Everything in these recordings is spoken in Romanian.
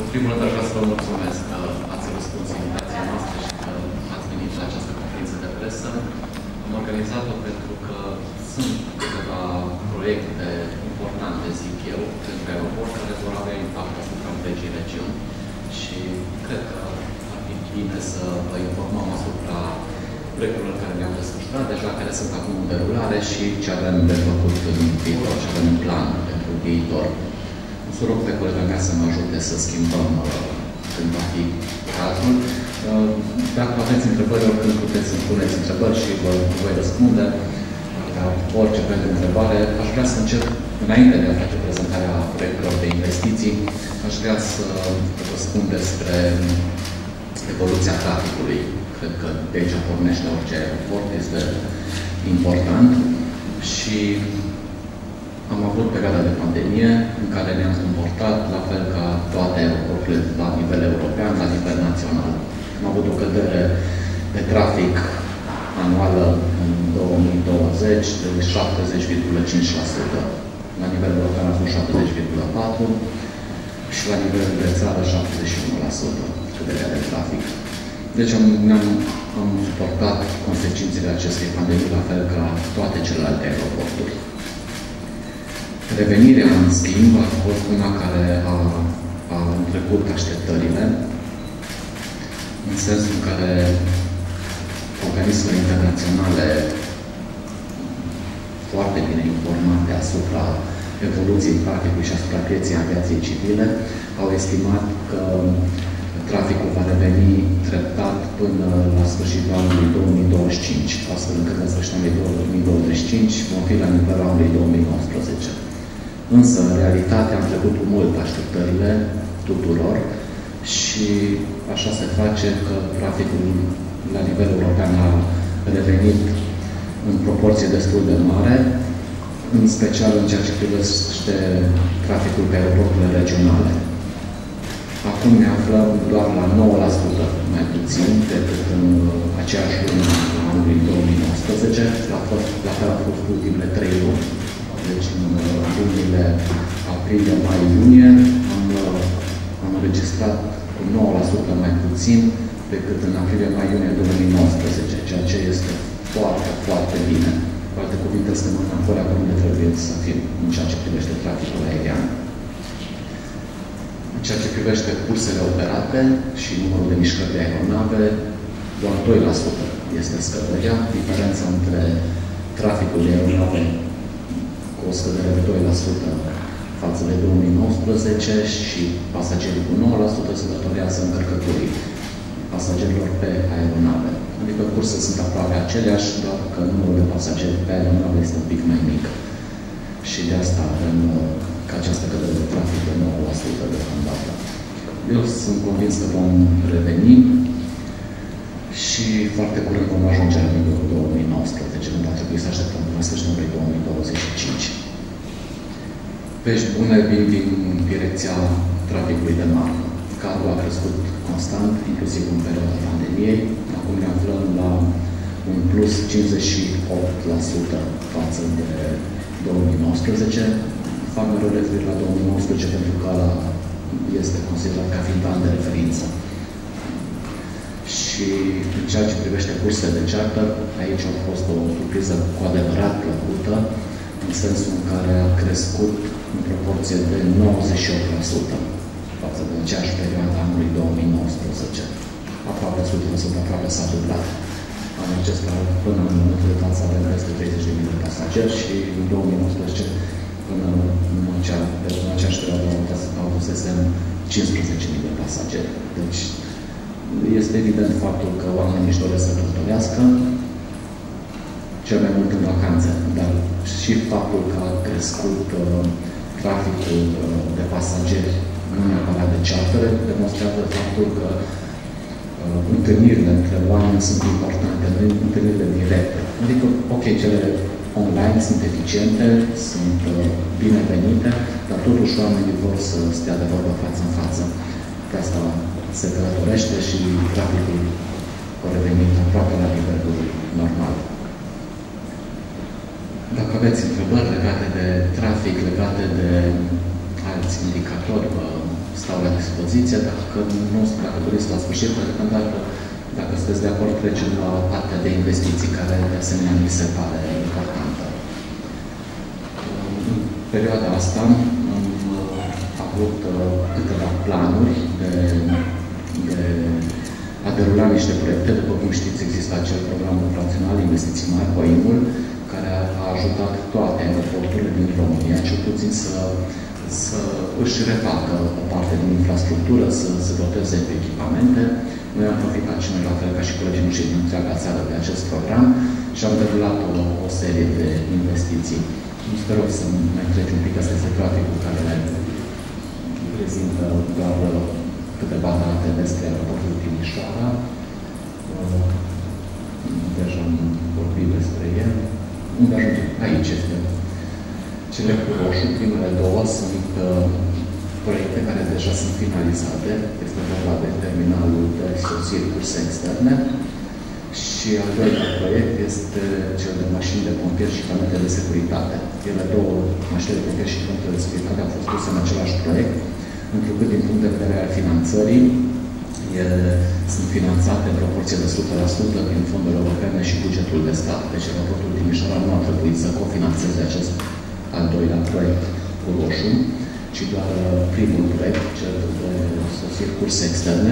primul rând, aș vrea să vă mulțumesc că ați răspuns invitația noastră și că ați venit la această conferință de presă. Am organizat-o pentru că sunt câteva proiecte importante, zic eu, pentru aeroport, care vor avea impact asupra întregii regiuni. Și cred că ar fi bine să vă informăm asupra proiectelor care le-am desfășurat deja, care sunt acum în derulare și ce avem de făcut în viitor, ce avem în plan pentru viitor. O să rog pe colega mea să mă ajute să schimbăm când va fi cazul. Dacă aveți întrebări, oricând puteți să-mi puneți întrebări și vă voi răspunde la orice fel de întrebare. Aș vrea să încep, înainte de a face prezentarea proiectelor de investiții, aș vrea să vă spun despre evoluția traficului. Cred că de aici pornește orice aeroport, este important. Și am avut perioada de pandemie în care ne-am comportat la fel ca toate aeroporturile la nivel european, la nivel național. Am avut o cădere de trafic anuală în 2020 de 70,5%. La nivel european a fost 70,4% și la nivel de țară 71% căderea de trafic. Deci am suportat consecințele acestei pandemii la fel ca toate celelalte aeroporturi. Revenirea, în schimb, a fost una care a întrecut așteptările, în sensul în care organismele internaționale foarte bine informate asupra evoluției traficului și asupra pieței aviației civile au estimat că traficul va reveni treptat până la sfârșitul anului 2025, astfel încât la sfârșitul anului 2025 vom fi la nivelul anului 2019. Însă, în realitate, am trecut cu mult așteptările tuturor și așa se face că traficul la nivel european a revenit în proporție destul de mare, în special în ceea ce privește traficul pe aeroporturile regionale. Acum ne aflăm doar la 9% mai puțin decât în aceeași lună a anului 2019. La fel a fost ultimele 3 luni. Deci în lunile aprilie, mai, iunie am înregistrat cu 9% mai puțin decât în aprilie, mai, iunie 2019, ceea ce este foarte, foarte bine. Cu alte cuvinte, suntem înapoi acolo unde trebuie să fim în ceea ce privește traficul aerian. În ceea ce privește cursele operate și numărul de mișcări de aeronave, doar 2% este scăderea. Diferența între traficul de aeronave cu o scădere de 2% față de 2019 și pasagerii cu 9% se datorează încărcăturii pasagerilor pe aeronave. Adică cursele sunt aproape aceleași, doar că numărul de pasageri pe aeronave este un pic mai mic. Și de asta avem ca această cădere de trafic de 9% deocamdată. Eu sunt convins că vom reveni și foarte curând vom ajunge la nivelul 2019, când va trebui să așteptăm până la sfârșitul anului 2025. Vești bune vin din direcția traficului de marfă. Cargo a crescut constant, inclusiv în perioada pandemiei. Acum ne aflăm la un plus 58% față de 2019. Fac mereu referire la 2019 pentru că este considerat ca fiind an de referință. Și în ceea ce privește cursele de charter, aici a fost o surpriză cu adevărat plăcută, în sensul în care a crescut în proporție de 98% față de aceeași perioadă anului 2019. Aproape 100%, aproape s-a dublat. Anul acesta, până în momentul de față, avem peste 30.000 de pasageri și în 2019, până în aceeași perioadă, avusesem 15.000 de pasageri. Deci, este evident faptul că oamenii își doresc să călătorească, cel mai mult în vacanțe, dar și faptul că a crescut traficul de pasageri, nu neapărat de chartere, demonstrează faptul că întâlnirile între oameni sunt importante, întâlnirile directe. Adică, ok, cele online sunt eficiente, sunt binevenite, dar totuși oamenii vor să stea de vorbă față în față. De asta se călătorește și traficul a revenit aproape la nivelul normal. Dacă aveți întrebări legate de trafic, legate de alți indicatori, vă stau la dispoziție. Dacă doriți la sfârșit, dacă sunteți de acord, trecem la partea de investiții, care de asemenea mi se pare importantă. În perioada asta am avut câteva planuri de a derula niște proiecte. După cum știți, există acel program operațional Investiții Mari, POIM-ul, care a ajutat toate aeroporturile din România, cel puțin să își refacă o parte din infrastructură, să se doteze cu echipamente. Noi am profitat și noi, la fel ca și colegii noștri din întreaga țară, de acest program și am derulat o serie de investiții. Sper să mai treci un pic, asta este graficul care prezintă doar câteva date despre aeroportul Timișoara. Deja am vorbit despre el. Unde ajungem? Aici este. Cele cu roșu, primele două, sunt proiecte care deja sunt finalizate. Este vorba de terminalul de sosiri curse externe. Și al doilea proiect este cel de mașini de pompieri și echipamente de securitate. Ele două, mașini de pompieri și echipamente de securitate, au fost puse în același proiect, întrucât din punct de vedere al finanțării, ele sunt finanțate în proporție de 100% din fonduri europene și bugetul de stat. Deci aeroportul Timișoara nu a trebuit să cofinanțeze acest al doilea proiect cu roșu, ci doar primul proiect, cel de sosiri curse externe,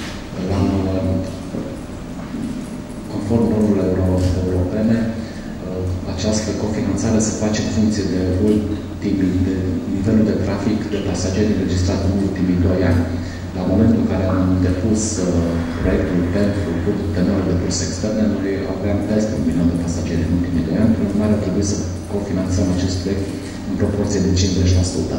conform normelor europene, această cofinanțare se face în funcție de nivelul de trafic de pasageri înregistrat în ultimii 2 ani. La momentul în care am depus proiectul pentru tenorul de curse externe, noi aveam peste 1 milion de pasageri în ultimii 2 ani, prin urmare a trebuit să cofinanțăm acest proiect în proporție de 50%.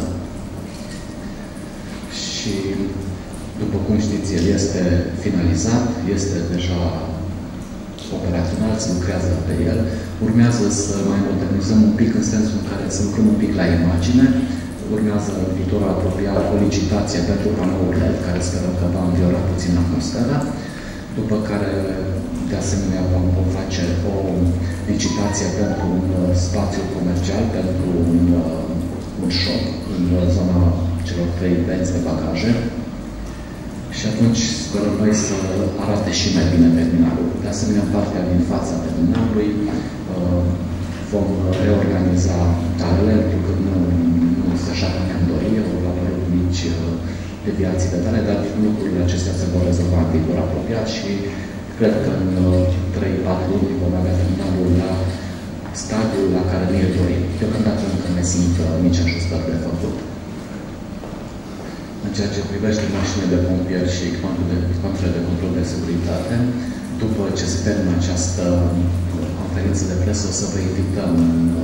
Și, după cum știți, el este finalizat, este deja operațional, se lucrează pe el. Urmează să mai modernizăm un pic, în sensul în care să lucrăm un pic la imagine. Urmează în viitorul apropiat o licitație pentru panouri LED, care sperăm că va înviora puțin atmosfera. După care, de asemenea, vom face o licitație pentru un spațiu comercial, pentru un shop în zona celor 3 benzi de bagaje. Și atunci sperăm noi să arate și mai bine terminalul. De asemenea, în partea din fața terminalului vom reorganiza talele, pentru că nu este așa cum ne-am dorit, au apărut mici deviații de tale, dar lucrurile acestea se vor rezolva în viitor apropiat și cred că în 3-4 luni vom avea terminalul la stadiul la care ne-l dorim. Deocamdată încă ne simt mici ajustări de făcut. În ceea ce privește mașinile de pompieri și echipamentele de control de securitate, după ce se termină această conferință de presă, o să vă invităm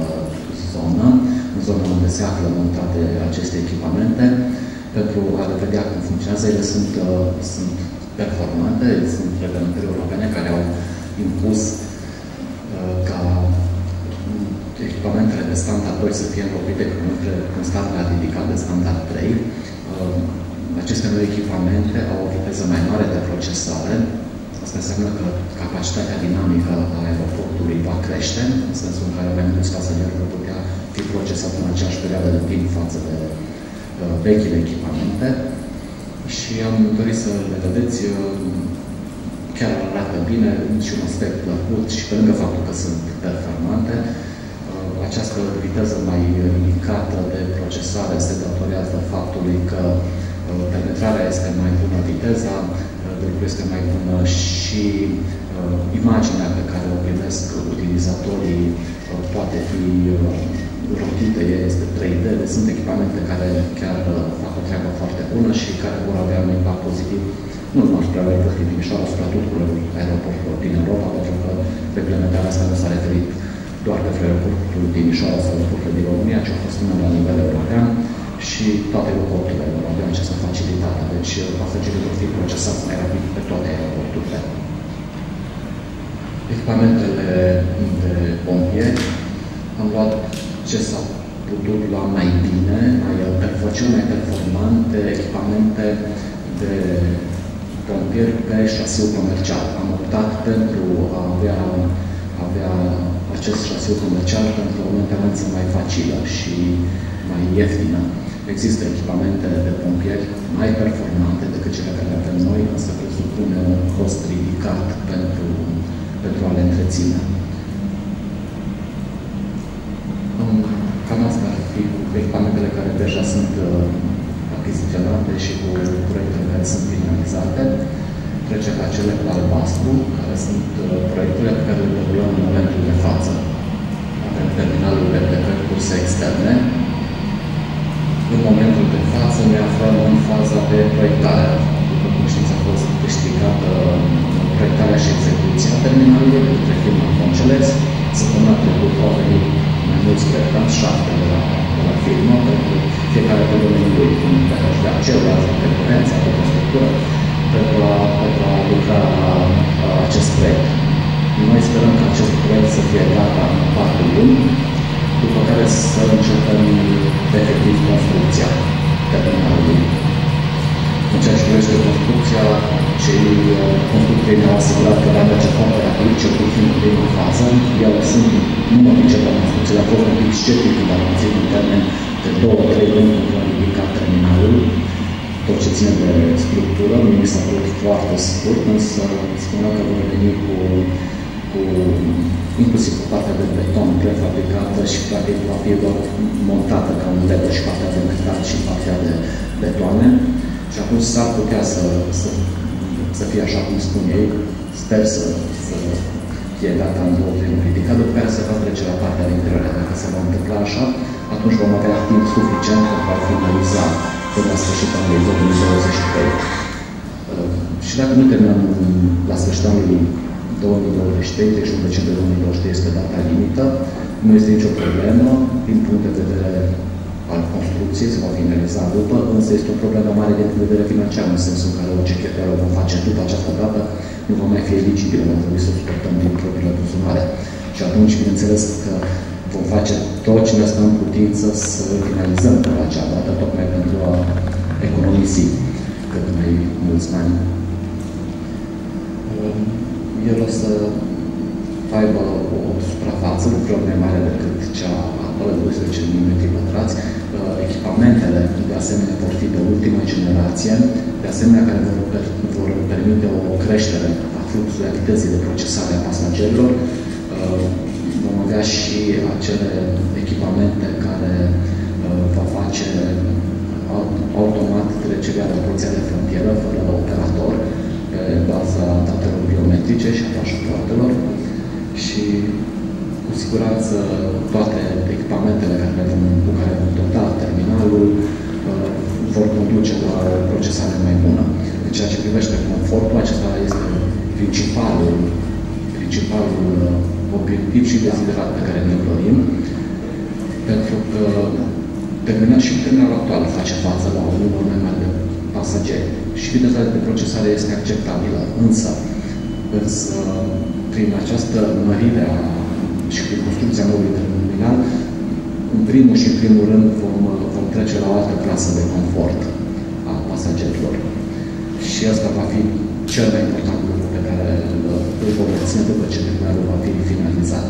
în zona unde se află montate aceste echipamente, pentru a le vedea cum funcționează. Ele sunt performante, sunt reglementări europene care au impus ca echipamentele de standard 2 să fie înlocuite cu un standard ridicat de standard 3. Aceste noi echipamente au o viteză mai mare de procesare. Asta înseamnă că capacitatea dinamică a aeroportului va crește, în sensul în care mai mulți pasageri vor putea fi procesați în aceeași perioadă de timp față de vechile echipamente. Și am dorit să le vedeți, chiar arată bine, și un aspect plăcut și pe lângă faptul că sunt performante, această viteză mai ridicată de procesare se datorează faptului că penetrarea este mai bună, viteza de lucru este mai bună și imaginea pe care o primesc utilizatorii poate fi rotită, este 3D, sunt echipamente care chiar fac o treabă foarte bună și care vor avea un impact pozitiv, nu numai spre aeroportul din Timișoara, asupra tuturor aeroporturilor din Europa, pentru că reglementarea asta nu s-a referit doar către aeroportul din Timișoara sau aeroportul din România, ci a fost până la nivel european și toate aeroporturile vor avea această facilitate. Deci pasagerii vor fi procesați mai rapid pe toate aeroporturile. Echipamentele de pompieri, am luat ce s-a putut lua mai bine, cel mai performante echipamente de pompieri pe șasiu comercial. Am optat pentru a avea acest șasiu comercial pentru o mentenanță mai facilă și mai ieftină. Există echipamente de pompieri mai performante decât cele care le avem noi, însă presupune un cost ridicat pentru a le întreține. Cam asta ar fi cu echipamentele care deja sunt achiziționate și cu proiectele care sunt finalizate. Trecem la cele cu albastru, care sunt proiectele pe care le derulăm în momentul de față. Avem terminalul de curse externe. În momentul de față ne aflăm în faza de proiectare. După cum știți, a fost câștigată proiectarea și execuția terminalului de către firma Conceles. Săptămâna trecută au venit mai mulți proiectanți, 7 de la firmă, pentru fiecare pe domeniul lui, cum de acel, de concurență, de constructură, pentru a lucra la acest proiect. Noi sperăm că acest proiect să fie gata în 4 luni, după care să începem efectiv construcția terminalului. În ceea ce privește construcția, cei constructori ne-au asigurat că va merge foarte rapid, cel puțin în prima fază. Ele sunt, nu mă pricep la construcție, a fost un pic sceptic când am ținut în termen de 2-3 luni pentru a ridica terminalul. Tot ce ține de structură, mi s-a părut foarte scurt, însă spunea că vor veni inclusiv cu partea de beton prefabricată și practic va fi doar montată ca un Lego și partea de metal și partea de betoane. Și atunci s-ar putea să fie așa cum spun ei, sper să fie gata în 2 luni ridicat, după care se va trece la partea de interior. Dacă se va întâmpla așa, atunci vom avea timp suficient pentru a finaliza până la sfârșitul anului 2023. Și dacă nu terminăm la sfârșitul anului 2023, deci în decembrie 2023 este data limită, nu este nicio problemă din punct de vedere al construcției, se va finaliza după, însă este o problemă mare din punct de vedere financiar, în sensul în care orice cheltuială o vom face după această dată, nu va mai fi eligibilă, va trebui să suportăm din propriile buzunare. Și atunci, bineînțeles că vom face tot ce ne stă în putință să finalizăm pe acea dată, tocmai pentru a economisi cât mai mulți bani. El o să aibă o suprafață lucruri mai mare decât cea actuală, 12 mm². Echipamentele, de asemenea, vor fi de ultimă generație, de asemenea, care vor permite o creștere a fluxului, a vitezei de procesare a pasagerilor. Vom avea și acele echipamente care va face automat trecerea la poliția de frontieră, fără operator, pe baza datelor biometrice și a pașapoartelor. Și cu siguranță toate echipamentele cu care vom dota terminalul vor conduce la o procesare mai bună. În ceea ce privește confortul, acesta este principalul obiectiv și deziderat pe care ne-l dorim, pentru că terminalul actual face față la un număr mai mare de pasageri și viteza de procesare este acceptabilă, însă prin această mărire și prin construcția noului terminal, în primul și în primul rând vom trece la o altă clasă de confort a pasagerilor. Și asta va fi cel mai important lucru pe care îl vom obține după ce terminalul va fi finalizat.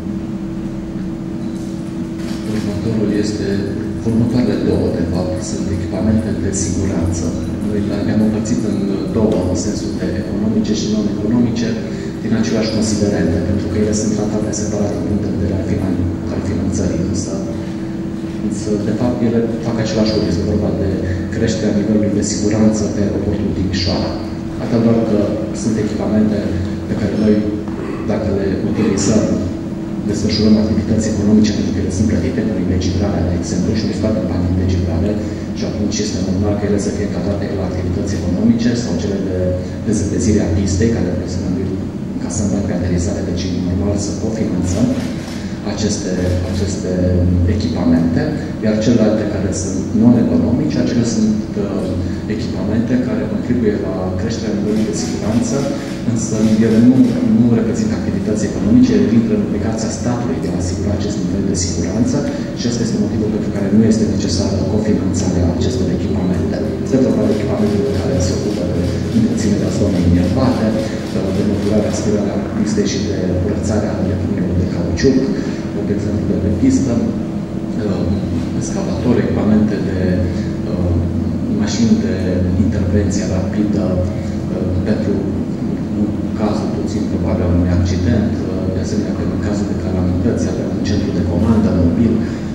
Următoarele două, de fapt, sunt echipamente de siguranță. Noi le-am împărțit în două, în sensul de economice și non-economice, din aceleași considerente, pentru că ele sunt tratate separat din punct de vedere al finanțării. Însă, de fapt, ele fac același lucru. Este vorba de creșterea nivelului de siguranță pe aeroportul Timișoara. Atât doar că sunt echipamente pe care noi, dacă le utilizăm, desfășurăm activități economice pentru că ele sunt plătite cu ilegibrare, de exemplu, și noi scoatem bani din ilegibrare și atunci este normal că ele să fie încadrate la activități economice sau cele de dezăpezire a pistei, care trebuie să ne încasăm bani pe aterizare, deci e normal să cofinanțăm aceste echipamente, iar celelalte care sunt non-economice, acelea sunt echipamente care contribuie la creșterea nivelului de siguranță, însă ele nu reprezintă activități economice, ele intră în obligația statului de a asigura acest nivel de siguranță și asta este motivul pentru care nu este necesară cofinanțarea acestor echipamente. Se vorba de echipamentele care se ocupă de întreținerea zonei inerbate, de măturarea, aspirarea pistei și de curățarea de de cauciuc, de exemplu de pistă, excavatori, echipamente de mașini de intervenție rapidă pentru cazul puțin probabil al unui accident, de asemenea că în cazul de calamități avem un centru de comandă mobil.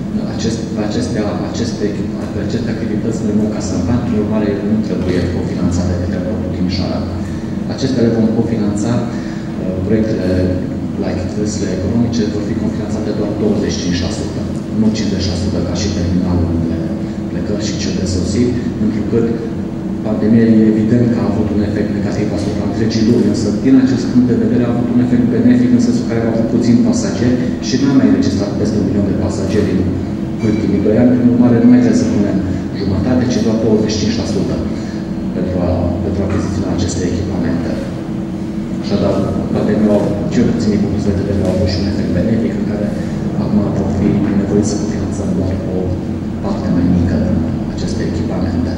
Aceste activități de muncă Sămpan, prin urmare, nu trebuie cofinanțate de către Portul Timișoara. Acestea le vom cofinanța, proiectele la activitățile economice vor fi cofinanțate doar 25%, nu 50% ca și terminalul de plecări și cel de sosit, pentru că pandemia e evident că a avut un efect negativ asupra întregii lumi, însă din acest punct de vedere a avut un efect benefic în sensul care a avut puțin pasageri și n-a mai înregistrat peste 1 milion de pasageri în ultimii 2 ani, prin urmare nu mai trebuie să punem jumătate, ci doar 25% pentru a achiziționa aceste echipamente. Așadar, pandemia, cel puțin din punctul de vedere, a avut și un efect benefic în care acum vor fi nevoiți să cofinanțăm doar o parte mai mică din aceste echipamente.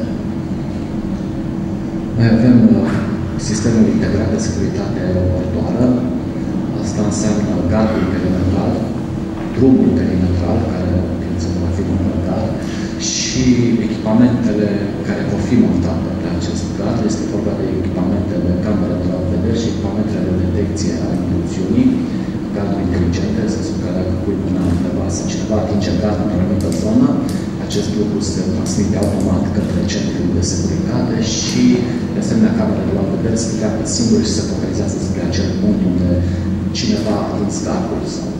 Mai avem sistemul integrat de securitate aeroportoară. Asta înseamnă gardul perimetral, drumul perimetral, care va fi montat, și echipamentele care vor fi montate pe acest gard. Este vorba de echipamentele camere de la vedere și echipamentele de detecție a intruziunii, gardul inteligente, în sensul că dacă pui mâna undeva sau cineva atinge gardul într-o anumită zonă, acest lucru se transmite automat către centrul de securitate și, de asemenea, camerele de la vedere se pleacă singuri și se focalizează spre acel punct unde cineva a atins gardul sau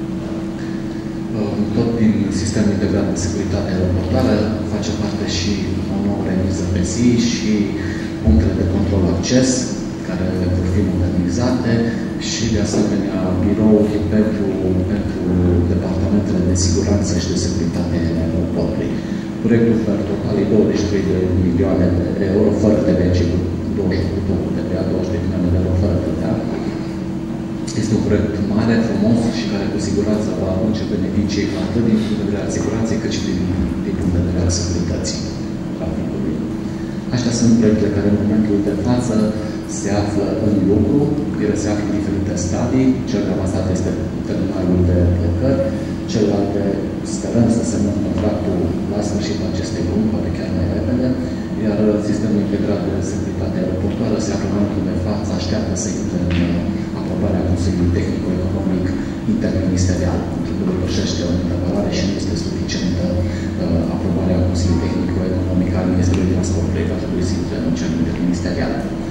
tot din sistemul integrat de securitate aeroportoară face parte și o nouă remiză pe zi și punctele de control acces, care vor fi modernizate și, de asemenea, birouri pentru departamentele de siguranță și de securitate în aeroportului. Proiectul per total e 23 de milioane de euro, fără TVA, cu 20 cu TVA, 20 de milioane de euro, fără TVA. Este un proiect mare, frumos și care cu siguranță va aduce beneficii atât din punct de vedere al siguranței, cât și din punct de vedere al securității traficului. Aștia sunt proiectele care în momentul de față se află în lucru, ele se află în diferite stadii. Cel mai avansat este terminalul de plecări, celelalte sperăm să semnăm contractul la sfârșitul acestei luni, poate chiar mai repede, iar sistemul integrat de securitate aeroportoară se află în momentul de față, așteaptă să intre în aprobarea Consiliului Tehnico-Economic Interministerial, pentru că depășește o anumită valoare și nu este suficientă aprobarea Consiliului Tehnico-Economic al Ministerului Transportului, va trebui să intre în cel interministerial.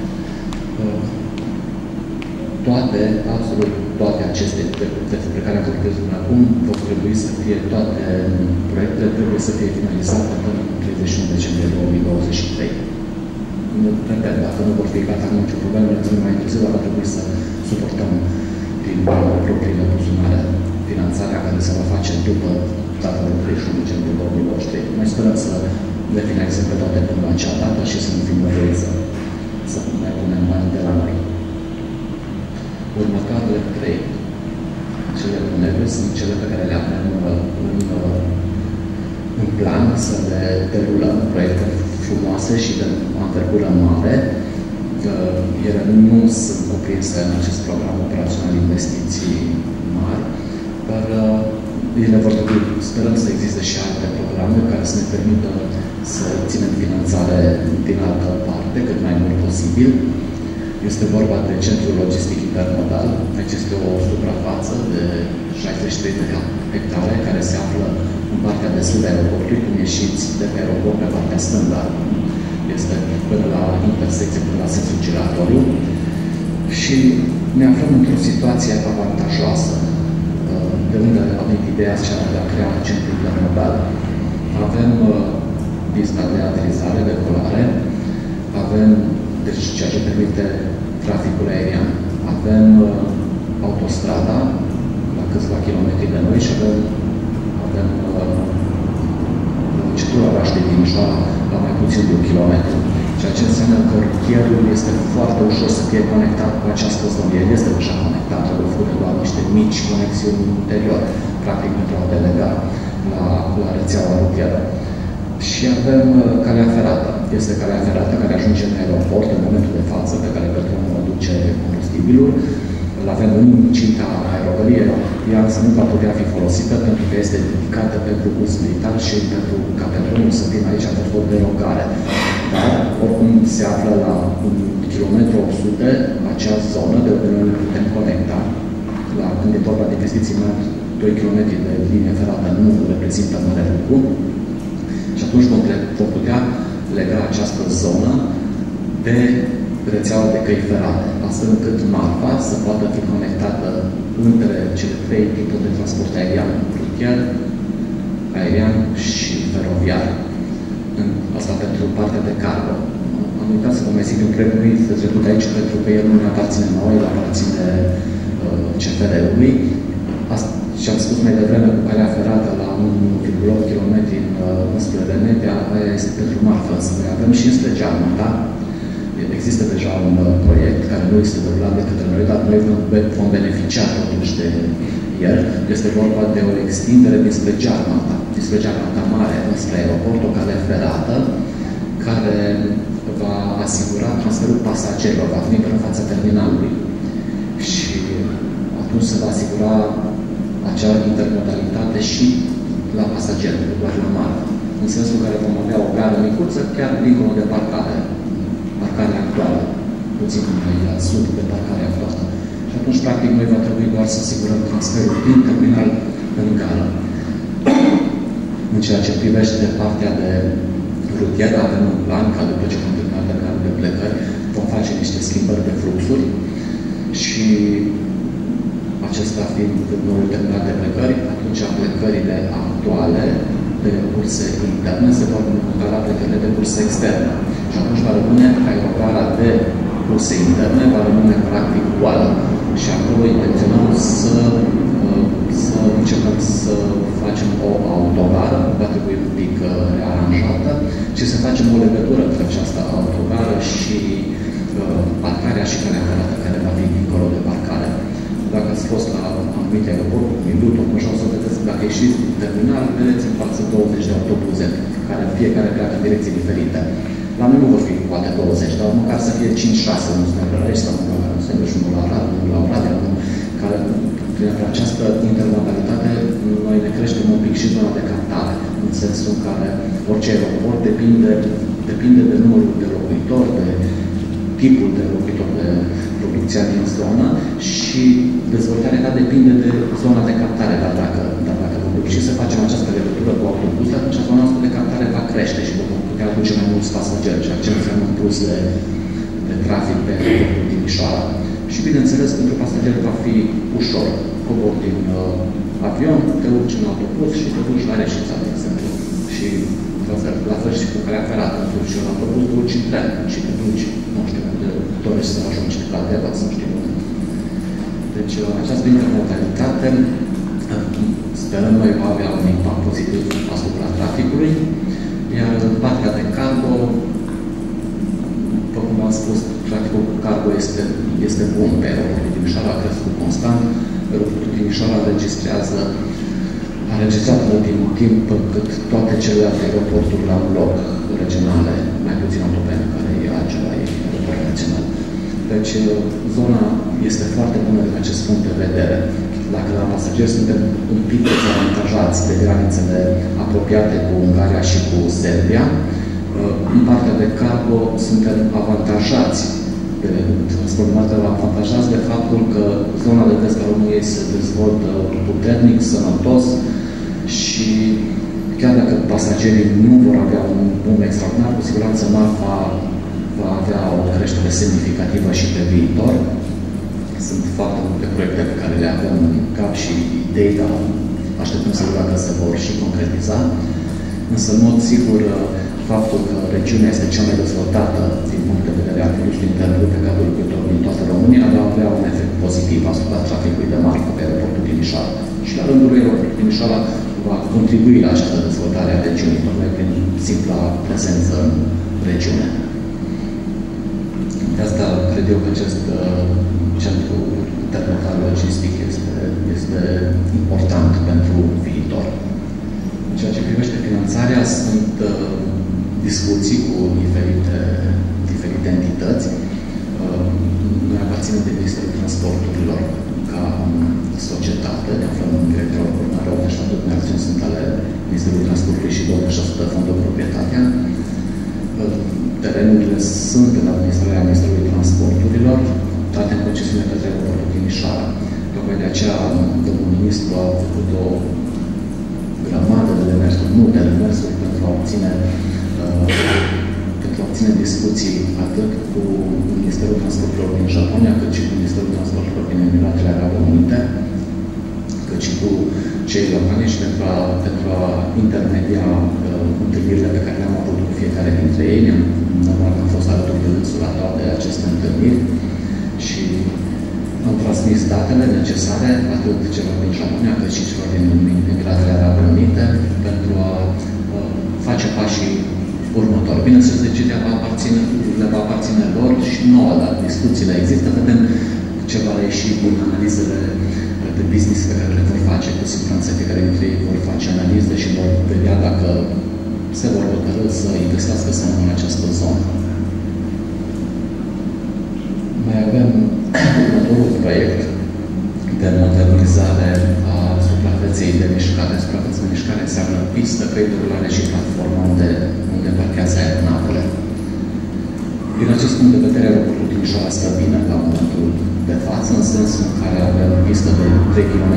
Absolut toate aceste pe care am vorbit până acum vor trebui să fie, toate proiectele trebuie să fie finalizate până în 31 decembrie 2023. Repet, dacă nu vor fi gata, nu nicio problemă, mai târziu va trebui să suportăm din propriile buzunare finanțarea care se va face după data de 31 decembrie 2023. Noi sperăm să le finalizăm pe toate până la acea dată și să nu fim nevoiți să mai punem bani de la noi. Următoarele 3 cele bune sunt cele pe care le avem în plan să le derulăm, proiecte frumoase și de anvergură mare. Ele nu sunt cuprinse în acest program operațional de investiții mari, dar ele vor trebui, sperăm să existe și alte programe care să ne permită să ținem finanțare din altă parte, cât mai mult posibil. Este vorba de Centrul Logistic Intermodal. Aici este o suprafață de 63 de hectare care se află în partea de sud a aeroportului, cum ieșiți de pe aeroport pe partea stângă. Este până la intersecție, până la sensul giratoriu. Și ne aflăm într-o situație avantajoasă, de unde a venit ideea aceea de a crea Centrul Intermodal. Avem pista de aterizare, decolare, avem deci ceea ce permite traficul aerian. Avem autostrada la câțiva kilometri de noi și avem centura oraș de Timișoara la mai puțin de 1 kilometru. Ceea ce înseamnă că rutierul este foarte ușor să fie conectat cu această zonă. El este deja conectat, trebuie făcute doar niște mici conexiuni ulterior, practic pentru a delega la rețeaua rutieră. Și avem calea ferată. Este calea ferată care ajunge în aeroport în momentul de față, pe care Petronul aduce combustibilul. îl avem în cinta aerogărie, ea însă nu va putea fi folosită pentru că este dedicată pentru uz militar și ca pentru unul să vină aici a fost o derogare. Dar, oricum, se află la 1,8 km acea zonă de unde noi ne putem conecta. Când e vorba de investiții mari, 2 km de linie ferată nu reprezintă mare lucru. Și atunci vom putea lega această zonă de rețeaua de căi ferate, astfel încât marfa să poată fi conectată între cele trei tipuri de transport aerian, rutier, aerian și feroviar. Asta pentru partea de cargo. Am uitat să vă mai zic un trebuit de trecut aici, pentru că el nu ne aparține nouă, el aparține CFR-ului. Și am spus mai devreme cu calea ferată la 1,8 km înspre Venezia, aia este pentru marfă, însă noi avem și înspre Geamăta. Există deja un proiect care nu este derulat de către noi, dar noi vom beneficia totuși de el. Este vorba de o extindere dinspre Geamăta Mare, înspre aeroport, o cale ferată, care va asigura transferul pasagerilor, va veni până în fața terminalului. Și atunci se va asigura acea intermodalitate și la pasageri, nu doar la marfă. În sensul care vom avea o gară micuță, chiar dincolo de parcarea actuală, puțin mai la sud de parcarea actuală. Și atunci, practic, noi va trebui doar să asigurăm transferul din terminal în gară. În ceea ce privește partea de rutier, avem un plan ca după ce vom termina terminalul de plecări, vom face niște schimbări de fluxuri și acesta fiind noul terminal de plecări, atunci plecările actuale de curse interne se vor compara plecările de curse externe. Și atunci va rămâne aerogara de curse interne, va rămâne practic goală. Și acolo intenționăm să începem să facem o autogară, va trebui un pic rearanjată, și să facem o legătură între această autogară și parcarea și calea ferată care va fi dincolo de parcare. Dacă ați fost la anumite aeroport, Mindu, Tocmășa, o să vedeți, dacă ieșiți din terminal, vedeți în față 20 de autobuze, care fiecare pleacă în direcții diferite. La noi nu vor fi poate 20, dar măcar să fie 5-6, nu suntem la aici, sau nu suntem și unul la Arad, unul la Oradea, care, prin această intermodalitate, noi ne creștem un pic și zona de captare, în sensul în care orice aeroport depinde de numărul de locuitori, de tipul de locuitori, de producția din zonă, și dezvoltarea ta depinde de zona de captare, dar dacă vom reuși să facem această legătură cu autobuz, atunci zona noastră de captare va crește și vom putea aduce mai mulți pasageri, ceea ce înseamnă un plus de trafic pe aeroportul Timișoara. Și, bineînțeles, pentru pasageri va fi ușor. Cobori din avion, te urci în autobuz și te duci la Reșița, de exemplu. Și la fel și cu calea ferată, te urci în autobuz, te urci în tren și te duci, nu știu, unde dorești să ajungi la Deva, să nu știu unde. Deci, această intermodalitate, sperăm noi, va avea un impact pozitiv asupra traficului, iar în partea de cargo, după cum am spus, traficul cu cargo este bun pe aeroportul Timișoara, a crescut constant. Aeroportul Timișoara a registrat în ultimul timp cât toate celelalte aeroporturi la un loc regionale, mai puțin europene, care e acela aeroport național. Deci, zona este foarte bună din acest punct de vedere. Dacă la pasageri suntem un pic dezavantajați de granițele apropiate cu Ungaria și cu Serbia, în partea de cargo suntem avantajați de faptul că zona de vest a României se dezvoltă puternic, sănătos, și chiar dacă pasagerii nu vor avea un boom extraordinar, cu siguranță marfa va avea o creștere semnificativă și pe viitor. Sunt foarte multe proiecte pe care le avem în cap și idei, dar așteptăm să vedem că se vor și concretiza. Însă, în mod sigur, faptul că regiunea este cea mai dezvoltată din punct de vedere al industriei interne pe cadrul locuitorilor din toată România va avea un efect pozitiv asupra traficului de marfă pe aeroportul Timișoara. Și la rândul lui, aeroportul Timișoara va contribui la această dezvoltare a regiunii, tocmai prin simpla prezență în regiune. De asta cred eu că acest centru intermodal logistic este important pentru viitor. În ceea ce privește finanțarea, sunt discuții cu diferite entități. Noi aparține de Ministerul Transporturilor ca societate, ne aflăm în direcția ordinară, 88 de acțiuni sunt ale Ministerului Transportului și 26% fondul proprietatea. Terenurile sunt în administrarea Ministerului Transporturilor, toate în concesiune către aeroportul Timișoara. Tocmai de aceea, domnul ministru a făcut o grămadă de demersuri, multe demersuri pentru a obține discuții atât cu Ministerul Transporturilor din Japonia, cât și cu Ministerul Transporturilor din Emiratele Arabe Unite, cât și cu cei locali și pentru a intermedia întâlnirile pe care le-am avut cu fiecare dintre ei. Normal că am fost alături de dânsul la toate aceste întâlniri și am transmis datele necesare, atât celor din Japonia, cât și celor din Emiratele Arabe Unite, pentru a face pașii următori. Bineînțeles, decizia le va aparține lor și nouă, dar discuțiile există. Vedem ce va ieși din analizele de business pe care le vor face. Cu siguranță fiecare dintre ei vor face analize și vor vedea dacă se vor hotărâ să investească sau nu în această zonă. Mai avem următorul proiect de modernizare a suprafeței de mișcare. Suprafeța de mișcare înseamnă pistă, căi de rulare și platformă unde parchează aeronavele. Din acest punct de vedere, aeroportul Timișoara stă bine la momentul de față, în sensul în care avem pistă de 3,5 km,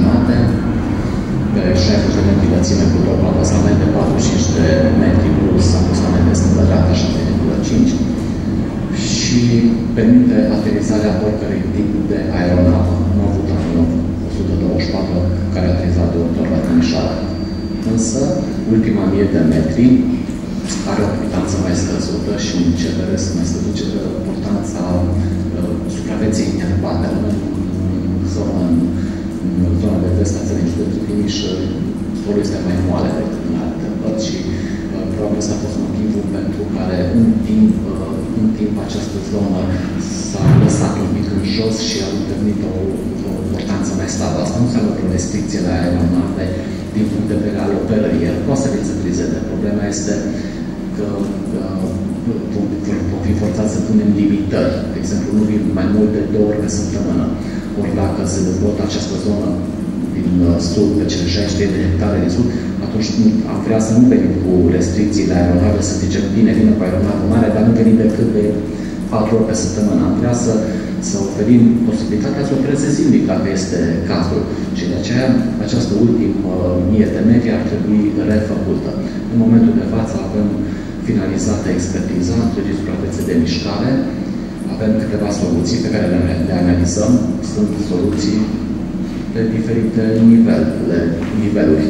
pe 60 de metri lățime cu două aplasamente de 45 de metri plus aplasamente de stângătate 7,5 și permite aterizarea oricărui tip de aeronavă. Nu am avut anul 124 care a aterizat de 8 ori la Timișoara. Însă, ultima 1000 de metri are o importanță mai scăzută și un CRS mai scăzut, importanța suprafeței inerbate în zona de vest a țării județul Timiș, solul este mai moale decât în alte părți și probabil ăsta a fost motivul pentru care în timp această zonă s-a lăsat un pic în jos și a întâlnit o importanță mai slabă. Asta nu înseamnă o restricție la aeronave din punct de vedere al operării. El poate să fie să trizeze. Problema este că vom fi forțați să punem limitări. De exemplu, nu vin mai mult de 2 ori pe săptămână. Ori dacă se dezvoltă această zonă din sud, pe cele 63 de hectare din sud, atunci am vrea să nu venim cu restricții la aeronave, să zicem, bine, vină cu aeronavă mare, dar nu venim decât de 4 ori pe săptămână. Am vrea să oferim posibilitatea să opereze zilnic, dacă este cazul. Și de aceea, această ultimă 1000 de metri ar trebui refăcută. În momentul de față avem finalizată expertiza întregii suprafețe de mișcare. Avem câteva soluții pe care le analizăm. Sunt soluții de diferite niveluri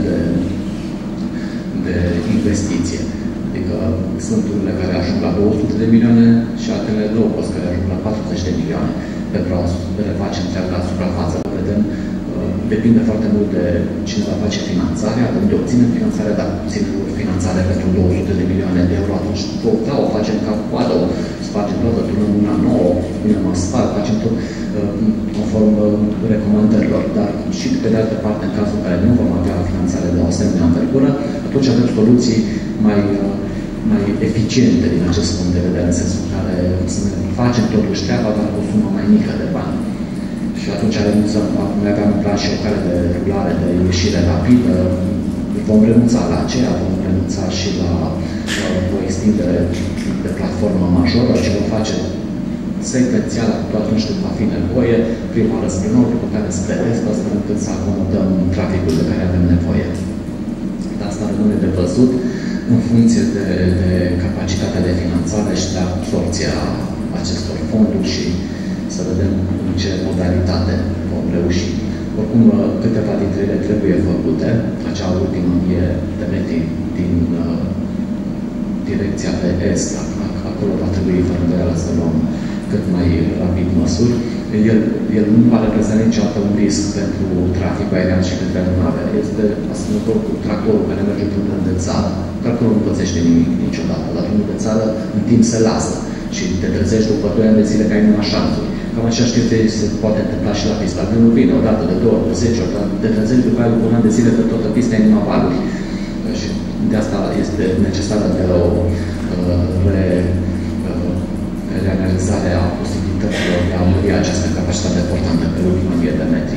de investiție. Adică sunt unele care ajung la 200 de milioane și altele low cost care ajung la 40 de milioane pentru a reface întreaga suprafață. Vedem, depinde foarte mult de cine va face finanțarea, de unde obținem finanțarea, dacă obținem finanțare pentru 200 de milioane de euro, atunci o facem ca coadă, spargem toată, turnăm una nouă, punem asfalt, facem tot conform recomandărilor. Dar și pe de altă parte, în cazul în care nu vom avea finanțare de o asemenea învergură, atunci avem soluții mai eficiente din acest punct de vedere, în sensul în care să ne facem totuși treaba, dar cu o sumă mai mică de bani. Și atunci noi aveam în plan și o cale de rulare, de ieșire rapidă. Vom renunța la aceea, vom renunța și la o extindere de platformă majoră și vom face secvențial atunci când va fi nevoie, prima oară spre nord, după care spre est, astfel încât să acomodăm traficul de care avem nevoie. Dar asta rămâne de văzut în funcție de capacitatea de finanțare și de absorpția acestor fonduri și să vedem în ce modalitate vom reuși. Oricum, câteva dintre ele trebuie făcute. Acea ultimă 1000 de metri din direcția de est, acolo va trebui fără îndoială să luăm cât mai rapid măsuri. El nu va reprezenta niciodată un risc pentru traficul aerian și pentru aeronave. Este asemănător cu tractorul care merge pe un drum de țară. Tractorul nu pățește nimic niciodată. La drumul de țară, în timp se lasă și te trezești după 2 ani de zile că ai numai șanțuri. Cam așa știți, se poate întâmpla și la pistă. Nu vine odată, de 2 ori, de 10 ori, dar te trezești după aia după un an de zile pe toată pista ai numai valuri. Și de asta este necesară de o reanalizarea posibilităților de a mări această capacitate portantă pe ultima 1000 de metri.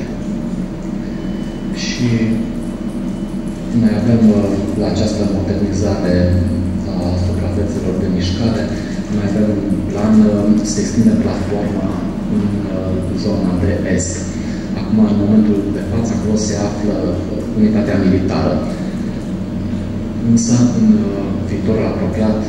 Și noi avem la această modernizare a suprafețelor de mișcare, noi avem un plan să se extinde platforma în zona de est. Acum, în momentul de față, acolo se află unitatea militară. Însă, în viitorul apropiat,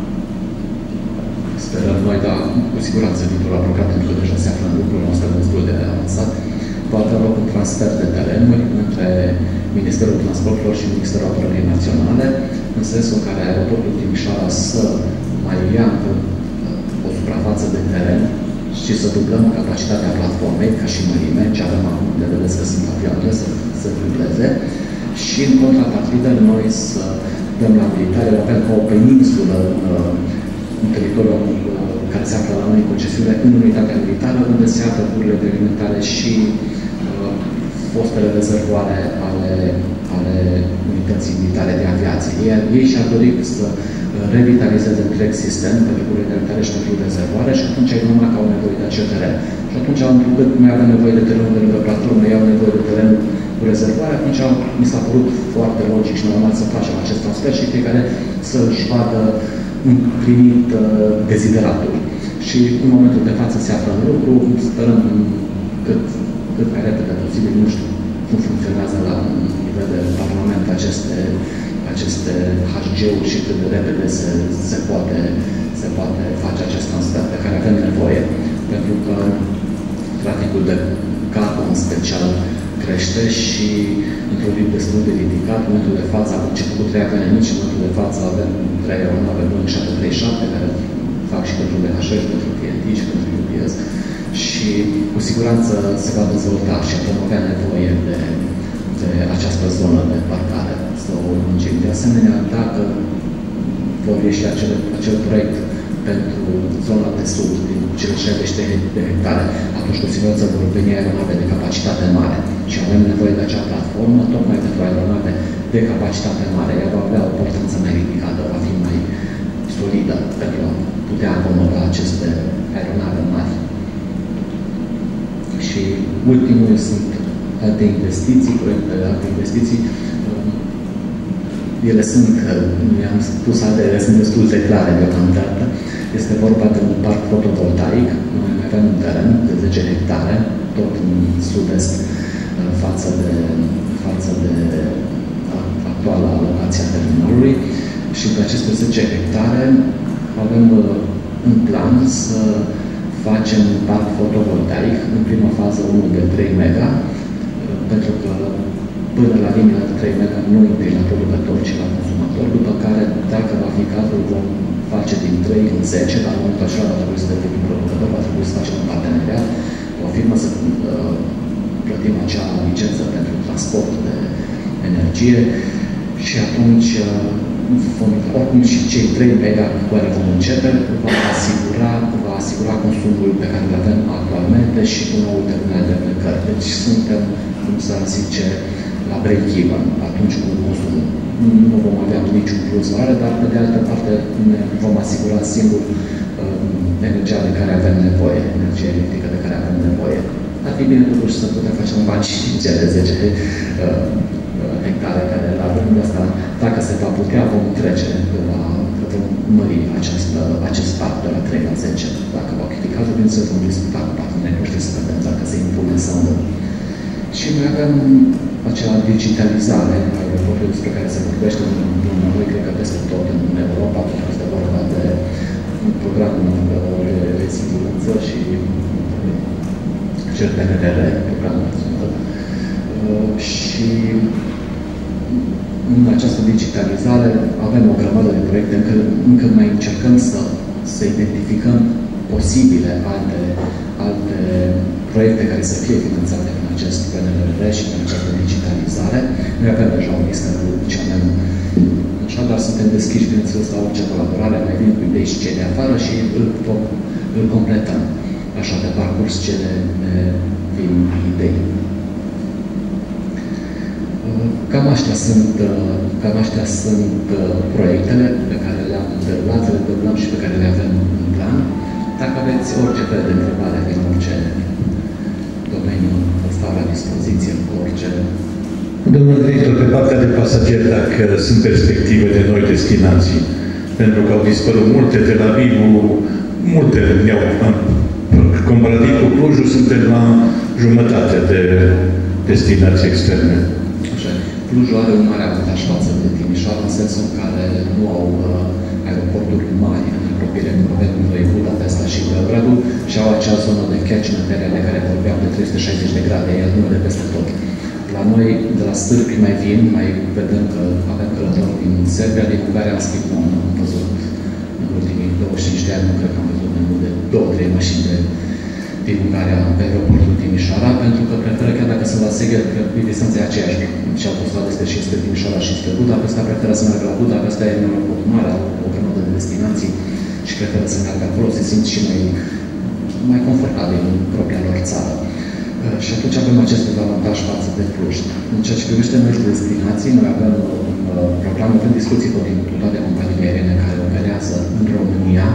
sperăm noi, dar cu siguranță viitorul apropiat, pentru că deja se află în lucrul nostru destul de avansat, va avea loc un transfer de terenuri între Ministerul Transporturilor și Ministerul Apărării Naționale, în sensul în care aeroportul Timișoara să mai ia o suprafață de teren și să dublăm capacitatea platformei, ca și mărime, ce avem acum, de vedeți că sunt avioane, să dubleze, și în contrapartidă noi să dăm la militare, avem ca o peninsulă în teritoriul care se află la noi în concesiune, în unitatea militară, unde se află bururile de alimentare și fostele rezervoare ale unității militare de aviație. Ei și-ar dori să revitalizeze întreg sistem pentru bururile de alimentare și pentru rezervoare și atunci ai numai că au nevoie de acel teren. Și atunci, întrucât noi avem nevoie de terenul de lângă platformă, ei au nevoie de terenul cu rezervoare, atunci mi s-a părut foarte logic și normal să facem acest transfer și fiecare să-și vadă împlinit dezideratul. Și în momentul de față se află în lucru, sperăm cât mai repede posibil, nu știu cum funcționează la nivel de Parlament aceste HG-uri și cât de repede se poate face acest transfer pe care avem nevoie. Pentru că traficul de cargo în special crește și într-un ritm destul de ridicat. În momentul de față am început cu 3 avioane mici, în momentul de față avem 3 aeronave Boeing 737 care fac și pentru DHL, pentru TNT și pentru UPS. Și cu siguranță se va dezvolta și vom avea nevoie de această zonă de parcare să o lungim. De asemenea, dacă vor ieși acel proiect pentru zona de sud, din cele 60 de hectare, atunci cu siguranță vor veni aeronave de capacitate mare. Și avem nevoie de acea platformă, tocmai pentru aeronave de capacitate mare. Ea va avea o portanță mai ridicată, va fi mai solidă pentru a putea acomoda aceste aeronave mari. Și ultimul sunt alte investiții, proiecte de alte investiții. Ele sunt, mi-am spus, ele sunt destul de clare deocamdată. Este vorba de un parc fotovoltaic. Noi avem un teren de 10 hectare, tot în sud-est, față de actuala locația terminalului. Și pe aceste 10 hectare avem în plan să facem un parc fotovoltaic, în prima fază unul de 3 mega, pentru că până la linia de 3 mega nu intri la producător, ci la consumator, după care, dacă va fi cazul, vom face din 3 în 10, la momentul acela va trebui să devenim producător, va trebui să facem un parteneriat cu o firmă să plătim acea licență pentru transport de energie și atunci oricum și cei 3 mega cu care vom începe va asigura consumul pe care îl avem actualmente și cu noul terminal de plecări. Deci suntem, cum să zice, la break-even atunci cu consumul. Nu vom avea niciun plus mare, dar pe de altă parte ne vom asigura singur energia de care avem nevoie, energia electrică de care avem nevoie. Ar fi bine totuși să putem face un bani și din cele 10 hectare care le avem. De asta, dacă se va putea, vom trece vom mări acest parc de la 3 la 10. Dacă va fi cazul, bine să vom discuta cu partenerii noștri să vedem dacă se impune sau nu. Și noi avem acea digitalizare a aeroportului despre care se vorbește în noi, cred că peste tot în Europa, pentru că este vorba de programul de reziliență și cel PNRR, programul și în această digitalizare avem o grămadă de proiecte, încă mai încercăm să identificăm posibile alte proiecte care să fie finanțate în acest PNRR și în această digitalizare. Noi avem deja o listă cu ce avem așa, dar suntem deschiși, bineînțeles, la orice colaborare, mai vin cu idei și cei de afară și îl completăm. Așa, de parcurs, ce ne vin idei. Cam astea sunt proiectele pe care le-am derulat, le derulăm și pe care le avem în plan. Dacă aveți orice fel de întrebare din orice domeniu, vă stau la dispoziție cu orice. Domnul director, pe partea de pasageri, dacă sunt perspective de noi destinații, pentru că au dispărut multe, Tel Avivul, multe ne-au... Comparativ cu Clujul, suntem la jumătate de destinații externe. Așa. Clujul are un mare avantaj față de Timișoara, în sensul în care nu au aeroporturi mari în apropiere, cum avem noi Budapesta și Belgradul, și au acea zonă de catchment area de care vorbeam de 360 de grade, el nu de peste tot. La noi, de la stâlpi mai vin, mai vedem că avem călători din Serbia, din Ungaria, în schimb, nu am văzut în ultimii 25 de ani, nu cred că am văzut mai mult de 2-3 mașini din Ungaria pe aeroportul Timișoara, pentru că preferă, chiar dacă sunt la Seged, că distanța e aceeași, și autostrada este și spre Timișoara și spre Budapesta, preferă să meargă la Budapesta, e un aeroport mare, au o grămadă de destinații și preferă să meargă acolo, se simt și mai confortabil în propria lor țară. Și atunci avem acest avantaj față de Cluj. În ceea ce privește noi destinații, noi avem un program, avem discuții tot timpul cu toate companiile aeriene care operează în România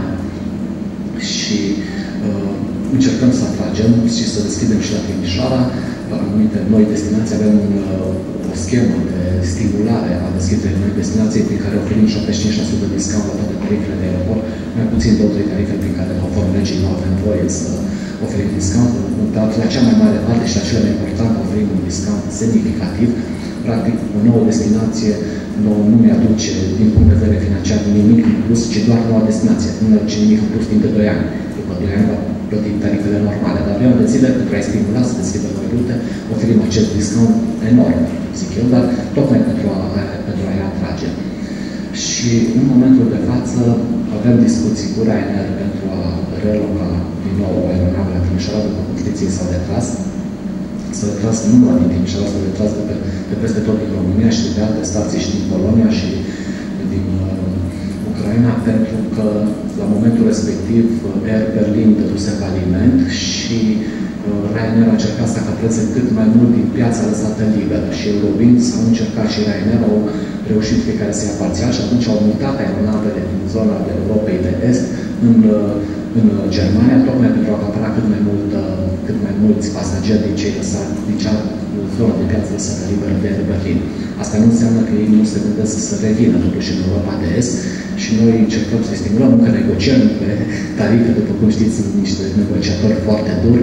și încercăm să atragem și să deschidem și la Timișoara anumite noi destinații. Avem o schemă de stimulare a deschiderii noi destinații prin care oferim 75% discount la toate tarifele de aeroport, mai puțin 2-3 tarife prin care, conform legii, nu avem voie să oferim discount, dar la cea mai mare parte și la cele mai importante oferim un discount semnificativ. Practic, o nouă destinație nu mi-aduce, din punct de vedere financiar, nimic în plus, ci doar noua destinație. Nu mi-aduce nimic în plus timp de 2 ani. După 2 ani va plăti tarifele normale, dar vreo de zile, pentru a-i stimula să deschidă noi rute, oferim acest discount enorm, zic eu, dar tocmai pentru a-i atrage. Și în momentul de față avem discuții cu Ryanair pentru a reloca din nou aeronave la Timișoara, după cum știți, ei s-au retras. S-au retras nu doar din Timișoara, s-au retras de peste tot din România și de alte stații și din Polonia și din Ucraina, pentru că la momentul respectiv Air Berlin dăduse faliment și Ryanair a încercat să acapareze cât mai mult din piața lăsată liberă și Eurowings au încercat și Ryanair au reușit fiecare să ia parțial și atunci au mutat aeronavele din zona de Europei de Est în Germania, tocmai pentru a acapara cât mai mulți pasageri din cei lăsați din cea zonă de piață lăsată liberă de Air Berlin. Asta nu înseamnă că ei nu se gândesc să revină totuși în Europa de Est și noi încercăm să stimulăm, încă negociem pe tarife, după cum știți, sunt niște negociatori foarte duri.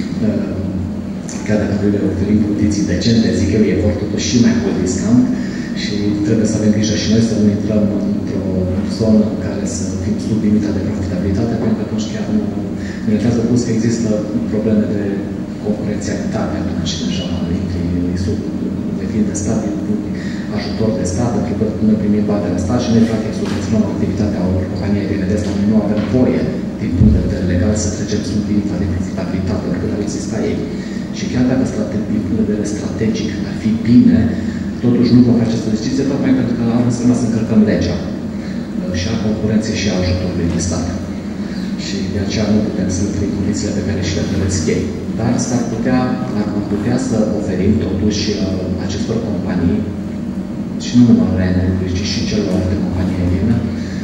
Chiar dacă noi le oferim condiții decente, zic eu, ei vor totuși și mai mult discount și trebuie să avem grijă și noi să nu intrăm într-o zonă în care să fim sub limita de profitabilitate, pentru că atunci chiar nu interesează, plus că există probleme de concurențialitate atunci deja sub de stat, ajutor de stat, pentru că noi primim bani de la stat și noi practic subvenționăm activitatea unor companii aeriene de asta, noi nu avem voie din punct de vedere legal să trecem sub limita de profitabilitate, oricât ar exista ei. Și chiar dacă din punct de vedere strategic ar fi bine, totuși nu vom face această decizie, tocmai pentru că ar însemna să încălcăm legea și a concurenței și a ajutorului de stat. Și de aceea nu putem să oferim condițiile pe care și le doresc ei. Dar am putea să oferim totuși acestor companii, și nu numai Ryanair, ci și celorlalte companii aeriene,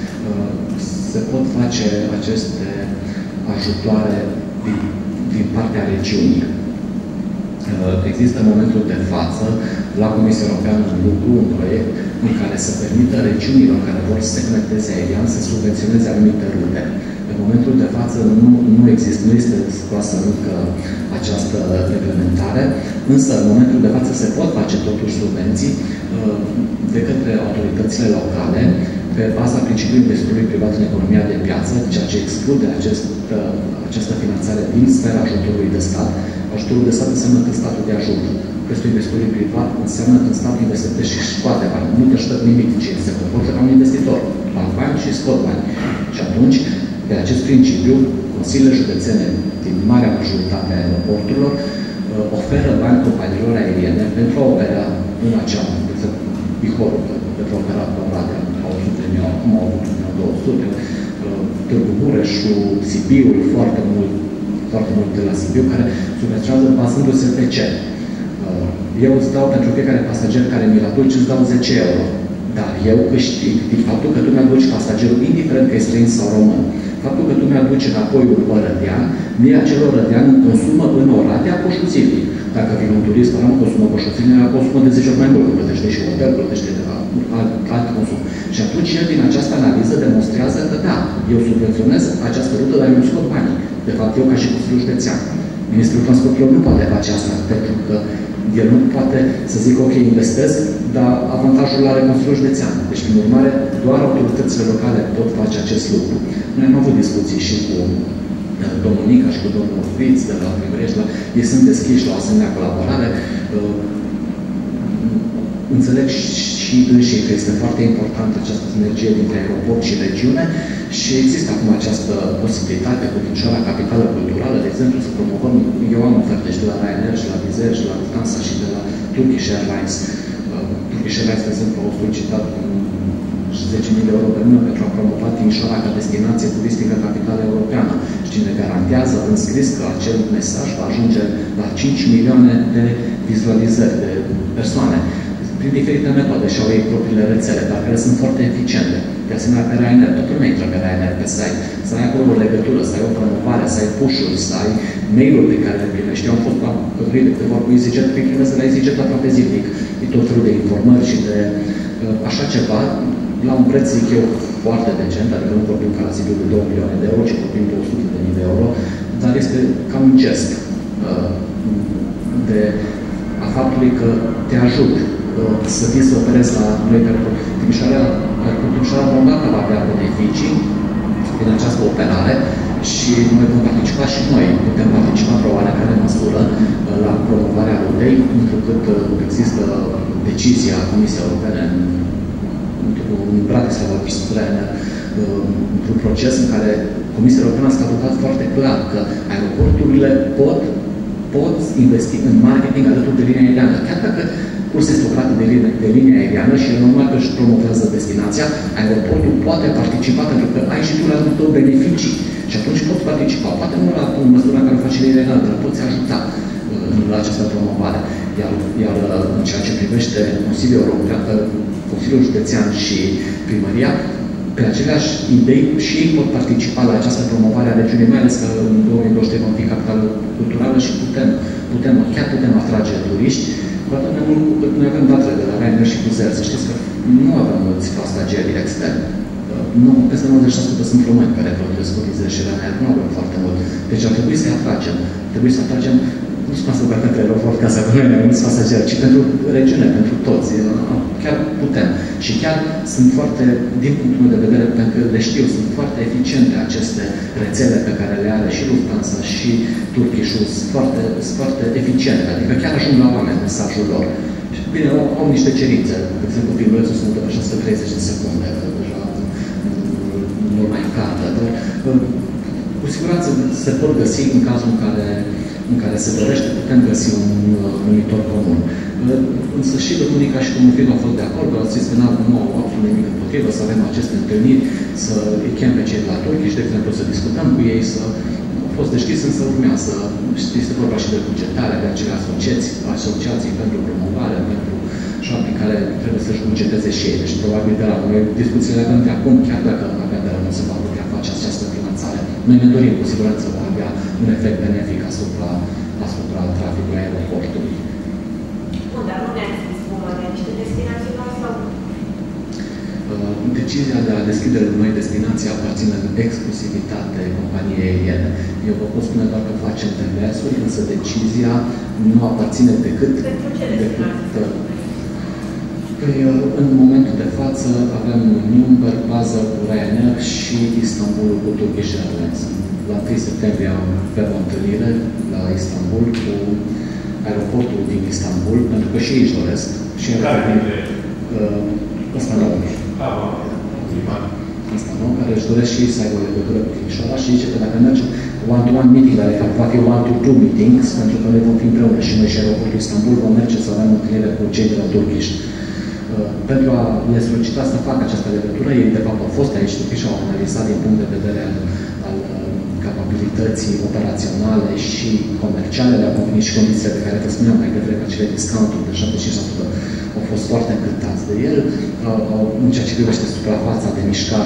se pot face aceste ajutoare din partea regiunii. Există în momentul de față, la Comisia Europeană, în lucru, un proiect în care să permită regiunilor care vor să se conecteze aerian să subvenționeze anumite rute. În momentul de față nu este scoasă încă această reglementare, însă în momentul de față se pot face totuși subvenții de către autoritățile locale pe baza principiului investițiului privat în economia de piață, ceea ce exclude această finanțare din sfera ajutorului de stat. Ajutorul de stat înseamnă că statul de ajută. Restul investițiului privat înseamnă că statul investește și scoate bani. Nu te ajută nimic, ci se comportă ca un investitor. Fac bani și scot bani. Și atunci, pe acest principiu, consiliile județene din marea majoritate a aeroporturilor oferă bani companiilor aeriene pentru a opera în acea, de exemplu, Bihor, pentru a opera pe Oradea, au avut 200, Târgu Mureșul, Sibiul, foarte mult de la Sibiu, care subvenționează bazându-se pe ce? Eu îți dau pentru fiecare pasager care mi-l aduci, îți dau 10 euro. Dar eu câștig din faptul că tu mi-aduci pasagerul, indiferent că e străin sau român. Faptul că tu mi-aduci înapoi un orădean, mie acel orădean îmi consumă în Oradea coșul zilnic. Dacă vin un turist, ăla nu consumă coșul zilnic, ăla consumă de 10 ori mai mult, plătește și hotel, plătește de la alt consum. Și atunci el din această analiză demonstrează că da, eu subvenționez această rută, dar eu îmi scot banii. De fapt, eu ca și Consiliul Județean. Ministrul Transporturilor nu poate face asta, pentru că el nu poate să zică, ok, investesc, dar avantajul are Consiliul Județean. Deci, prin urmare, doar autoritățile locale pot face acest lucru. Noi am avut discuții și cu domnul Nica și cu domnul Friț de la Primărie, ei sunt deschiși la o asemenea colaborare. Înțeleg și înșii că este foarte importantă această sinergie dintre aeroport și regiune și există acum această posibilitate cu Timișoara, capitală culturală, de exemplu, să promovăm, eu am oferte și de la Ryanair, și la Wizz Air, și la Lufthansa, și de la Turkish Airlines. Turkish Airlines, de exemplu, au solicitat 10.000 de euro pe lună pentru a promova Timișoara ca destinație turistică capitală europeană. Și cine garantează în scris că acel mesaj va ajunge la 5 milioane de vizualizări de persoane prin diferite metode și au ei propriile rețele, dar care sunt foarte eficiente. De asemenea, pe Ryanair, toată lumea intră pe Ryanair pe site, să ai acolo o legătură, să ai o promovare, să ai push-uri, să ai mail-uri pe care le primești. Eu am fost la călătorii de câteva cu EasyJet, pe primesc la EasyJet aproape zilnic. E tot felul de informări și de așa ceva, la un preț, zic eu, foarte decent, adică nu vorbim ca la Sibiu de 2 milioane de euro, ci vorbim de 100.000 de euro, dar este ca un gest de a faptului că te ajut să fii să operezi la noi pe aeroport. Timișoara Bombaca va avea beneficii din această operare și noi vom participa și noi. Putem participa într-o oarecare măsură la promovarea rutei, întrucât există decizia Comisiei Europene în Bratislava într-un proces în care Comisia Europeană a statutat foarte clar că aeroporturile pot investi în marketing alături de linia aeriană. Chiar dacă cursul este operat de linia aeriană și e normal că își promovează destinația, aeroportul poate participa pentru că ai și tu la rândul tău beneficii. Și atunci poți participa. Poate nu la măsura în care face linia aeriană, dar poți ajuta la această promovare. Iar în ceea ce privește Consiliul European, Consiliul Județean și Primăria, pe aceleași idei și ei pot participa la această promovare a regiunii, mai ales că în 2023 vom fi capitală culturală și chiar putem atrage turiști, cu atât mai mult cât noi avem datele de la Ryanair și Wizz Air. Să știți că nu avem mulți pasageri externi. Peste 90% sunt români care călătoresc cu Wizz Air și Ryanair, nu avem foarte mult. Deci ar trebui să-i atragem. Trebuie să atragem, nu spun asta doar pentru aeroport, ca să avem noi mai mulți pasageri, ci pentru regiune, pentru toți. Chiar putem. Și chiar sunt foarte, din punctul meu de vedere, pentru că le știu, sunt foarte eficiente aceste rețele pe care le are și Lufthansa și Turkish-ul, sunt foarte eficiente. Adică chiar ajung la oameni mesajul lor. Și bine, au niște cerințe. De exemplu, filmulețul se mută pe 630 de secunde, deja nu mai încadră. Dar cu siguranță se pot găsi în cazul în care se dorește, putem găsi un numitor comun. Însă și domnul Nica și domnul Fidu au fost de acord, au zis că nu au absolut nimic împotrivă, să avem aceste întâlniri, să îi chem pe cei la Turkish, de exemplu, să discutăm cu ei, au fost deschis, însă urmează. Este vorba și de bugetare, de acele asociații pentru promovare, pentru shopping, care trebuie să-și bugeteze și ei. Deci, probabil, de la noi, discuțiile avem de acum, chiar dacă avea de la nu se va putea face această finanțare. Noi ne dorim, cu siguranță, va avea un efect benefic asupra traficului aeroportului. Bun, dar nu ne-ați spus cum avea niște destinații noi sau? Decizia de a deschide noi destinații aparține în exclusivitate companiei aeriene. Eu vă pot spune doar că facem demersuri, însă decizia nu aparține decât... Pentru ce destinații? În momentul de față avem Nürnberg, bază cu Ryanair și Istanbul cu Turkish Airlines. La 1 septembrie avem o întâlnire la Istanbul cu aeroportul din Istanbul, pentru că și ei își doresc. Ăsta nu. Asta nu, care își doresc și ei să aibă o legătură cu Timișoara și zice că dacă mergem one-to-one meeting, dar de fapt va fi one-to-two meetings, pentru că noi vom fi împreună și noi și aeroportul Istanbul vom merge să avem o întâlnire cu cei de la Turkish. Pentru a le solicita să facă această legătură, ei de fapt au fost aici, Turkish au analizat din punct de vedere al capabilității operaționale și comerciale, le-au convenit și condițiile pe care vă spuneam mai devreme, acele discounturi de 75%, au fost foarte încântați de el. În ceea ce privește suprafața de mișcare,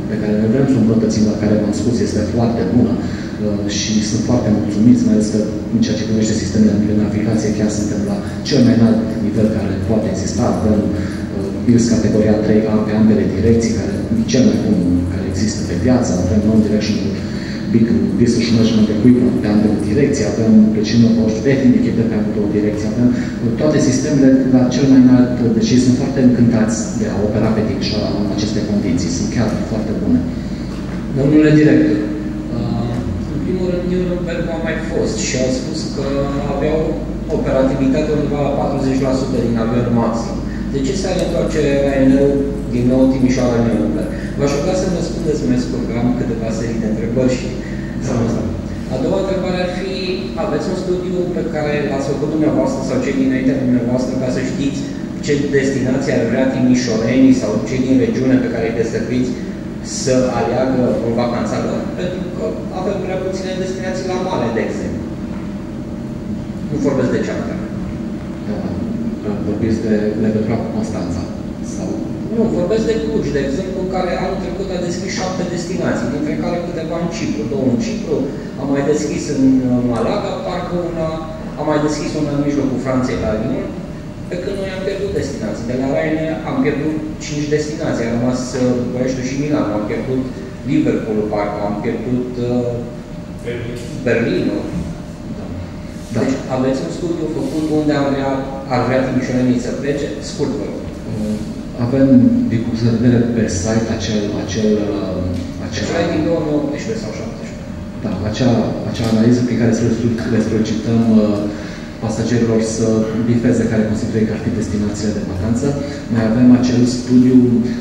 pe care ne vrem să o îmbunătățim, la care v-am spus, este foarte bună și sunt foarte mulțumiți, mai ales că în ceea ce privește sistemele de navigație, chiar suntem la cel mai înalt nivel care poate exista. Avem ILS categoria 3A pe ambele direcții, care e cel mai bun care există pe piață. Avem non-directional Big Distance Measurement Equipment pe ambele direcții, avem Precision Post Vetting echipă pe ambele direcții, avem toate sistemele la cel mai înalt, deci sunt foarte încântați de a opera pe Timișoara în aceste condiții, sunt chiar foarte bune. Domnule director, în primul rând, Nuremberg a mai fost și a spus că aveau operativitate undeva la 40% din avion maxim. De ce se întoarce Ryanair din nou Timișoara-Nuremberg? V-aș ruga să vă spuneți mai scurt, că am câteva serii de întrebări și a doua întrebare ar fi, aveți un studiu pe care l-ați făcut dumneavoastră sau cei dinaintea dumneavoastră ca să știți ce destinații ar vrea timișorenii sau cei din regiune pe care îi deserviți să aleagă în vacanța lor? Pentru că avem prea puține destinații la mare, de exemplu. Nu vorbesc de cealaltă. Vorbiți de legătura cu Constanța? Sau... Nu, vorbesc de Cluj, de exemplu, care anul trecut a deschis 7 destinații, dintre care câteva în Cipru, 2 în Cipru, a mai deschis în Malaga, parcă una, a mai deschis una în mijlocul Franței la Lyon, pe când noi am pierdut destinații. De la Ryanair am pierdut 5 destinații, a rămas Bucureștiul și Milano, am pierdut Liverpool, parcă am pierdut Berlinul. Da. Deci aveți un studiu făcut unde ar vrea timișorenii să plece? Scurt, vă rog. Avem din punct de vedere pe site acel din 2018 sau 2017. Da, acea analiză prin care le solicităm pasagerilor să bifeze care consideră că ar fi destinațiile de vacanță. Mai avem acel studiu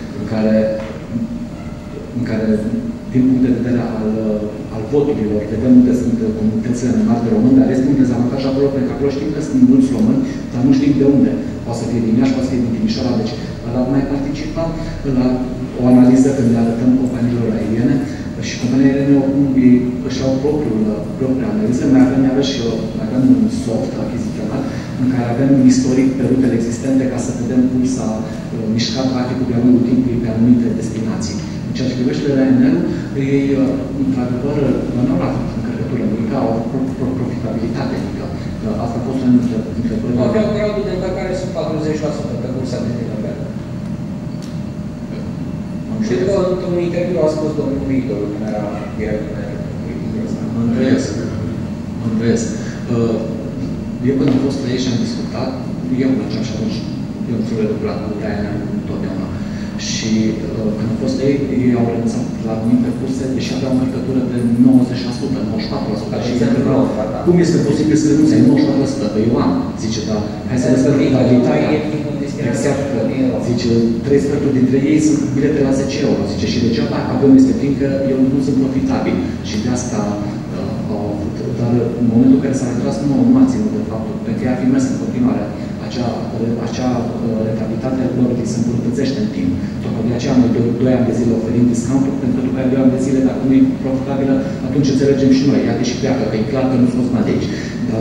în care din punct de vedere al voturilor, vedem unde sunt comunitățile nemate române, dar este un dezavantaj acolo, pentru că acolo știm că sunt mulți români, dar nu știm de unde. Poate să fie din Iași, poate să fie din Timișoara, deci ăla mai participă la o analiză când le arătăm companiilor aeriene și companiile aeriene își au propria analiză. Mai avem iarăși un soft achiziționat în care avem un istoric pe rutele existente ca să vedem cum s-a mișcat traficul de-a lungul timpului pe anumite destinații. În ceea ce privește Ryanair, ei, într-adevăr, nu au avut încărcătură mică, au profitabilitate mică. Asta a fost una dintre întrebări. Aveau gradul de încărcare sub 40% pe cursa de Nuremberg. Știu că într-un interviu a spus domnul Victor, care era director de politicul ăsta. Mă îndoiesc. Eu când am fost la ei și am discutat, eu mergeam și atunci, eu într-un lucrat cu Ryanair întotdeauna. Și când am fost ei au renunțat la anumite curse, deși aveau o încărcătură de 90%, 94%. Și cum este posibil să renunțe 94%? Păi eu am, zice, dar hai să vezi profitabilitatea. Exact, zice, 3 sferturi dintre ei sunt bilete la 10 euro, zice, și degeaba avem este fiindcă eu nu sunt profitabil. Și de asta au avut, dar în momentul în care s-a retras, nu a ținut de faptul, pentru că ea a fi mers în continuare. Acea rentabilitate lor se îmbunătățește în timp. Tocmai de aceea noi 2 ani de zile oferim discount-uri, pentru că după aia 2 ani de zile, dacă nu e profitabilă, atunci înțelegem și noi. Iată și pleacă, că e clar că nu sunt mai de aici. Dar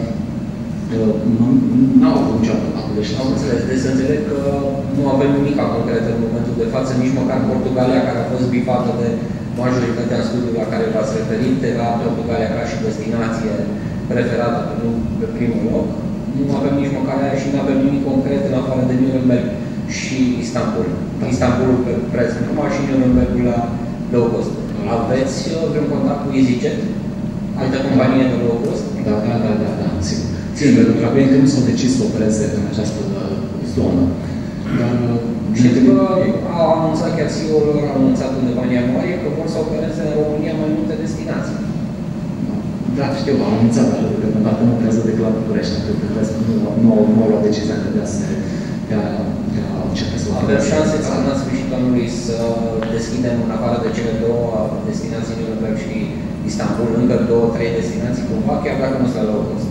n-au avut niciodată acolo. Am înțeles. Deci să înțeleg că nu avem nimic concret în momentul de față, nici măcar Portugalia, care a fost bifată de majoritatea studiului la care v-ați referit, era Portugalia ca și destinație preferată pe primul loc. Nu avem nici măcar aia și nu avem nimic concret în afară de Nuremberg și Istanbul. Istanbulul pe preț normal și Nurembergul la low cost. Aveți vreun contact cu EasyJet? Altă companie de low cost? Da, sigur. Țin, pentru că încă nu s-au decis să opereze în această zonă. Dar știți că au anunțat, chiar CEO-ul lor a anunțat undeva în ianuarie că vor să opereze în România mai multe destinații. Da, știu, am anunțat, dar deocamdată nu operează decât la București, pentru că nu au luat decizia de a începe să avem șanse ca în sfârșitul anului să deschidem în afară de cele 2 destinații Nuremberg și Istanbul, încă 2-3 destinații cumva, chiar dacă nu sunt la low cost.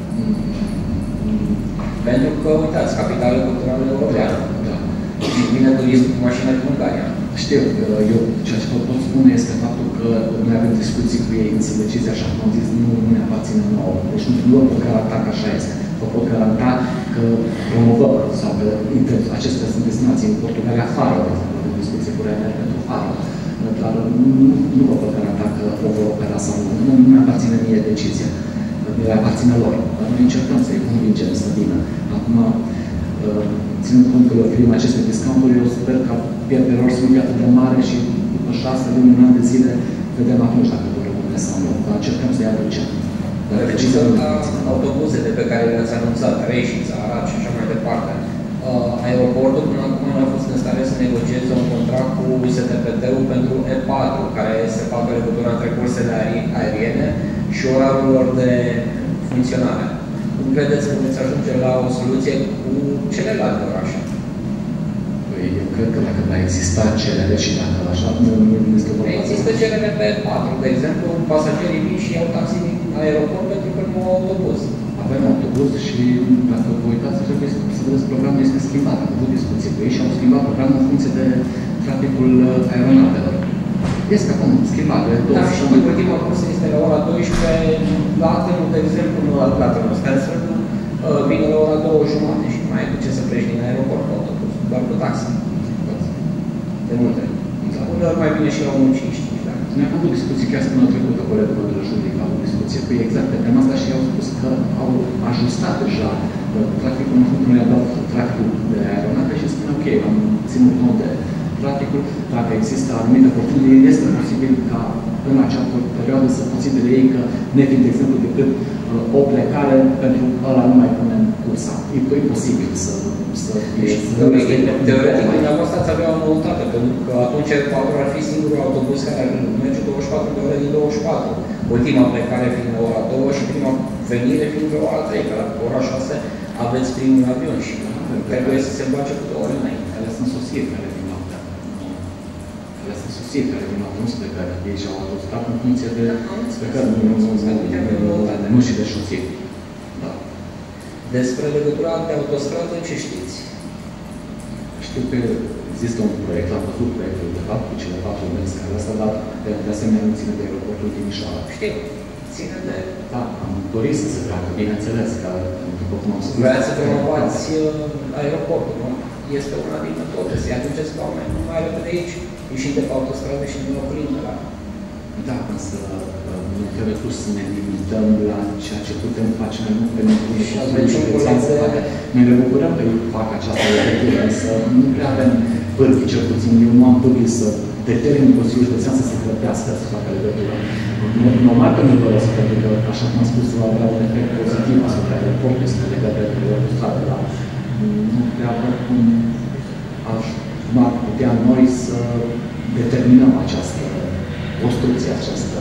Pentru că, uitați, capitală culturală europeană. Da. Și vine turistul cu mașină din Ungaria. Știu, eu ceea ce pot spune este faptul că noi avem discuții cu ei, însă decizia, așa cum am zis, nu ne aparține nouă. Deci nu pot garanta că așa este. Vă pot garanta că promovăm sau că acestea sunt destinații în Portugalia, Faro, de exemplu, avem discuții cu Ryanair pentru Faro. dar nu vă pot garanta că o vor opera sau nu. Nu mi aparține mie decizia. Le aparține lor. Dar noi încercăm să-i convingem să vină. Acum, ținând cont că le oferim aceste discounturi, eu sper că pierderilor să nu fie atât de mare și după 6 luni, un an de zile, vedem atunci dacă vor rămâne sau nu. Dar încercăm să-i aducem. Referitor la autobuzele pe care le-ați anunțat, Reșița, Arad și așa mai departe, aeroportul până acum nu a fost în stare să negocieze un contract cu STPT-ul pentru E4, care se facă legătura între cursele aeriene și orarul lor de funcționare. Cum credeți că veți ajunge la o soluție cu celelalte orașe? Păi, eu cred că dacă va exista cerere și dacă așa, nu este vorba. Există cerere pe E4. De exemplu, pasagerii vin și iau taxi din aeroport pentru că nu au autobuz. Avem autobuz și, dacă vă uitați, trebuie să vedeți, programul este schimbat. Am avut discuții cu ei și au schimbat programul în funcție de traficul aeronavelor. Este acum schimbat. Da, și ultima cursă este la ora 12, la Atenul, de exemplu, nu la Atenul, Stansford-ul, vine la ora 2:30 și nu mai ai cu ce să pleci din aeroport cu autobuz, doar cu taxi. De multe. Uneori mai bine și la 1:55. Ne-am avut discuții chiar săptămâna trecută, colegul meu de la Juridic a avut discuție cu ei exact pe tema asta și au spus că au ajustat deja traficul, în funcție le-a dat traficul de aeronave și spune ok, am ținut cont de traficul, dacă există anumite oportunități, este posibil ca în acea perioadă să considere ei că nefiind, de exemplu, decât o plecare, pentru ăla nu mai punem cursa. E posibil să fie. Teoretic, dumneavoastră ați avea o noutate, pentru că atunci E4 ar fi singurul autobuz care ar merge 24 de ore din 24. Ultima plecare fiind la ora 2 și prima venire fiind la ora 3, că la ora 6 aveți primul avion și trebuie să se îmbarce cu 2 ore înainte. Ele sunt sosiri care vin noaptea. Ele sunt sosiri care vin noaptea, nu sunt plecări. Ei și-au autostrat în funcție de plecări, nu și de șosiri. Da. Despre legătura de autostradă, ce știți? Știu că există un proiect, am văzut proiectul de fapt, cu cele 4 benzi care asta, dar de asemenea nu ține de aeroportul Timișoara. Știu. Ține de... Da, am dorit să se facă, bineînțeles, că după cum am spus... Vreau să promovați aeroportul, nu? Este una din metode, să-i aduceți pe oameni mai repede aici, ieșind de pe autostradă și din oprim de la... Da, însă nu trebuie pus să ne limităm la ceea ce putem face mai mult pentru că noi ne bucurăm că ei fac această legătură, însă nu prea avem pârghii, cel puțin eu nu am pârghii să determin Consiliul Județean să se grăbească să facă legătură. Normal că nu doresc, pentru că, așa cum am spus, va avea un efect pozitiv asupra aeroportului, să legă de autostradă, dar nu prea văd cum ar putea noi să determinăm această construcție, această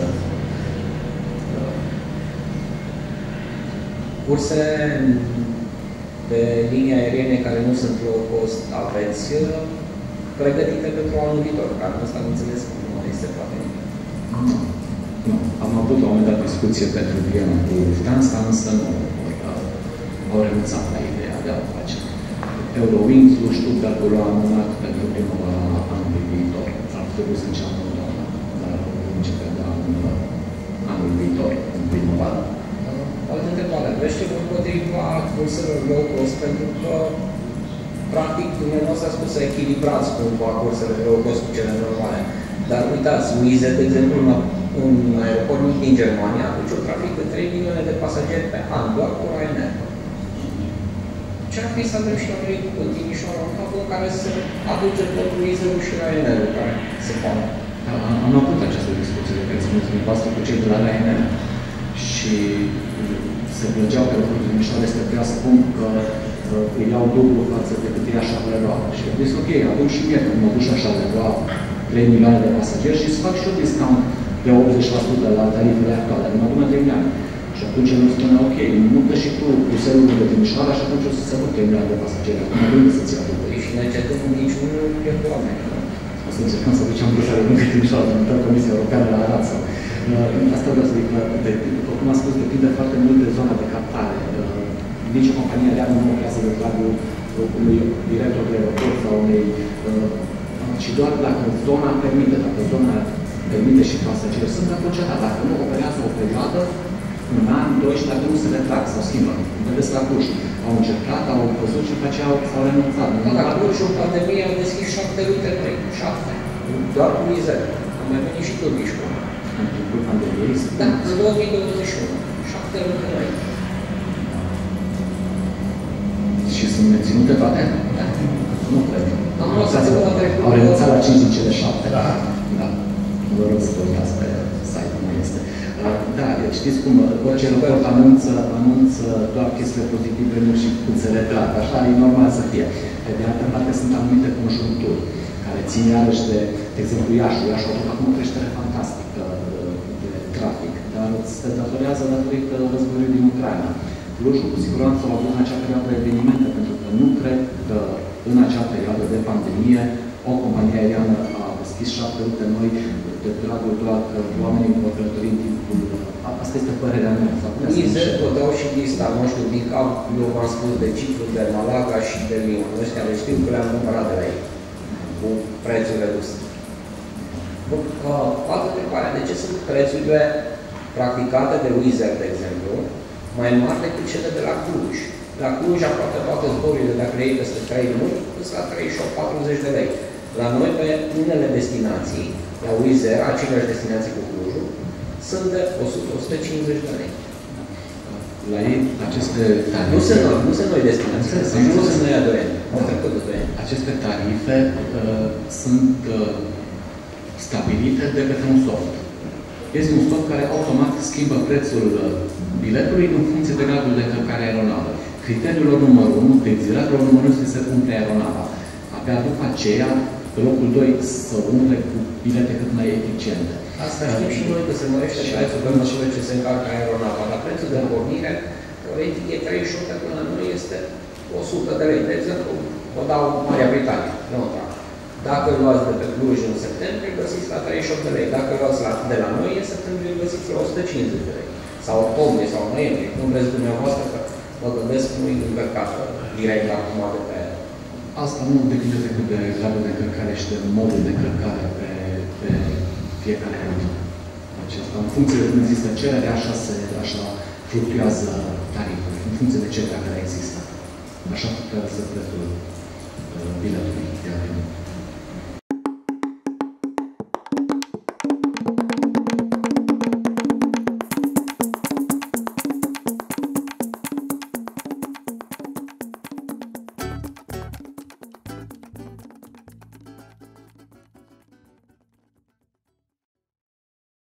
curse de linii aeriene care nu sunt low cost aveți pregătite pentru anul viitor, care ăsta am înțeles că nu este poate nimic. Nu. Am avut la un moment dat discuție pentru Viena cu Lufthansa, însă nu au renunțat la ideea de a o face. Eurowings-ul Stuttgart-ul l-a amânat pentru primăvara anului viitor. Ar trebui să înceapă în toamnă, dar începe de anul viitor, în primăvară. Altă întrebare. Aveți ceva împotriva curselor low cost, pentru că practic dumneavoastră a spus să echilibrați cumva cursele low cost cu cele normale. Dar uitați, Wizz, de exemplu, un aeroport mic din Germania aduce un trafic de 3 milioane de pasageri pe an, doar cu Ryanair. Ce-ar fi să avem și noi în Timișoara, un hub în care se aduce tot Wizz-ul și Ryanair-ul care se poate? Am avut această discuție de care spuneți dumneavoastră cu cei de la Ryanair și se plăgeau că aeroportul Timișoara este prea scump, că îi iau dublu față de cât ia Charleroi. Și am zis, ok, atunci și mie, când mă duc la Charleroi, 3 milioane de pasageri și să fac și eu discount de 80% la tarifele actuale, în urmă 3 milioane. Și atunci el îmi spune, ok, mută și tu Bruxelles de Timișoara și atunci o să se aduc 3 milioane de pasageri. Acum nu să-ți aduc. Și ne certăm niciunul pierdut oameni. O să încercăm să ducem Bruxelles de Timișoara, să mutăm Comisia Europeană la Arad sau... Asta vreau să zic, după cum am spus, depinde foarte mult de zona de captare. Nici o companie reală nu lucrează de dragul unui director de aeroport sau unei... Și doar dacă zona permite, dacă zona permite și pasageri sunt atunci, dacă nu operează o perioadă, un an, 2 și dacă nu se retrag sau schimbă. Vedeți la Cluj. Au încercat, au văzut și după aceea s-au renunțat. La Cluj, în pandemie, au deschis 7 rute noi. 7. Doar cu Wizz. Am mai venit și Turkish.com. În timpul pandemiei? Da, în 2021. 7 luni noi. Și sunt menținute toate? Da. Nu cred. Am lăsat la trecut. Au renunțat la 5 din cele 7. Da. Da. Vă rog să vă uitați pe site cum este. Da, știți cum, orice raport anunță doar chestiile pozitive, nu și când se retrag. Așa e normal să fie. Pe de altă parte, sunt anumite conjuncturi care țin iarăși de exemplu, Iașul. Iașul a avut acum o creștere fantastică de trafic, dar se datorează datorită războiului din Ucraina. Clujul, cu siguranță, au avut în acea perioadă evenimente, pentru că nu cred că în acea perioadă de pandemie o companie aeriană a deschis 7 rute noi de dragul doar că oamenii vor călători în timpul... Asta este părerea mea. Mizer, vă dau și lista, nu știu, din cap, eu v-am spus de Cipru, de Malaga și de Lyon. Ăștia le știu că le-am cumpărat de la ei, cu prețul redus. Altă întrebare, de ce sunt prețurile practicate de Wizz Air, de exemplu, mai mari decât cele de la Cluj? La Cluj, aproape toate zborurile, dacă le iei peste 3 luni, sunt la 38-40 de lei. La noi, pe unele destinații, la Wizz Air, aceleași destinații cu Clujul, sunt de 100-150 de lei. La ei, aceste tarife... Nu sunt noi destinații, nu sunt noi a 2 ani. Aceste tarife sunt stabilite de către un soft. Este un soft care automat schimbă prețul biletului în funcție de gradul de încărcare aeronavă. Criteriul numărul 1, de exiratul numărul 1 este să umple aeronava. Abia după aceea, pe locul 2, să umple cu bilete cât mai eficiente. Asta știm și noi, că se mărește prețul pe măsură ce se încarcă aeronava. Dar prețul de pornire, teoretic, e 38, până la noi este 100 de lei. De exemplu, o dau Marea Britanie, Londra. Dacă luați de pe Cluj în septembrie, găsiți la 38 de lei. Dacă luați de la noi, în septembrie găsiți la 150 de lei. Sau octombrie, sau noiembrie. Cum vreți dumneavoastră, că mă gândesc că nu-i încărcat direct acum de pe... Asta nu depinde decât de gradul de încărcare și de modul de încărcare pe fiecare an. Acesta, în funcție de cum există cerere, așa fluctuează tariful, în funcție de cererea care există. Așa fluctuează prețul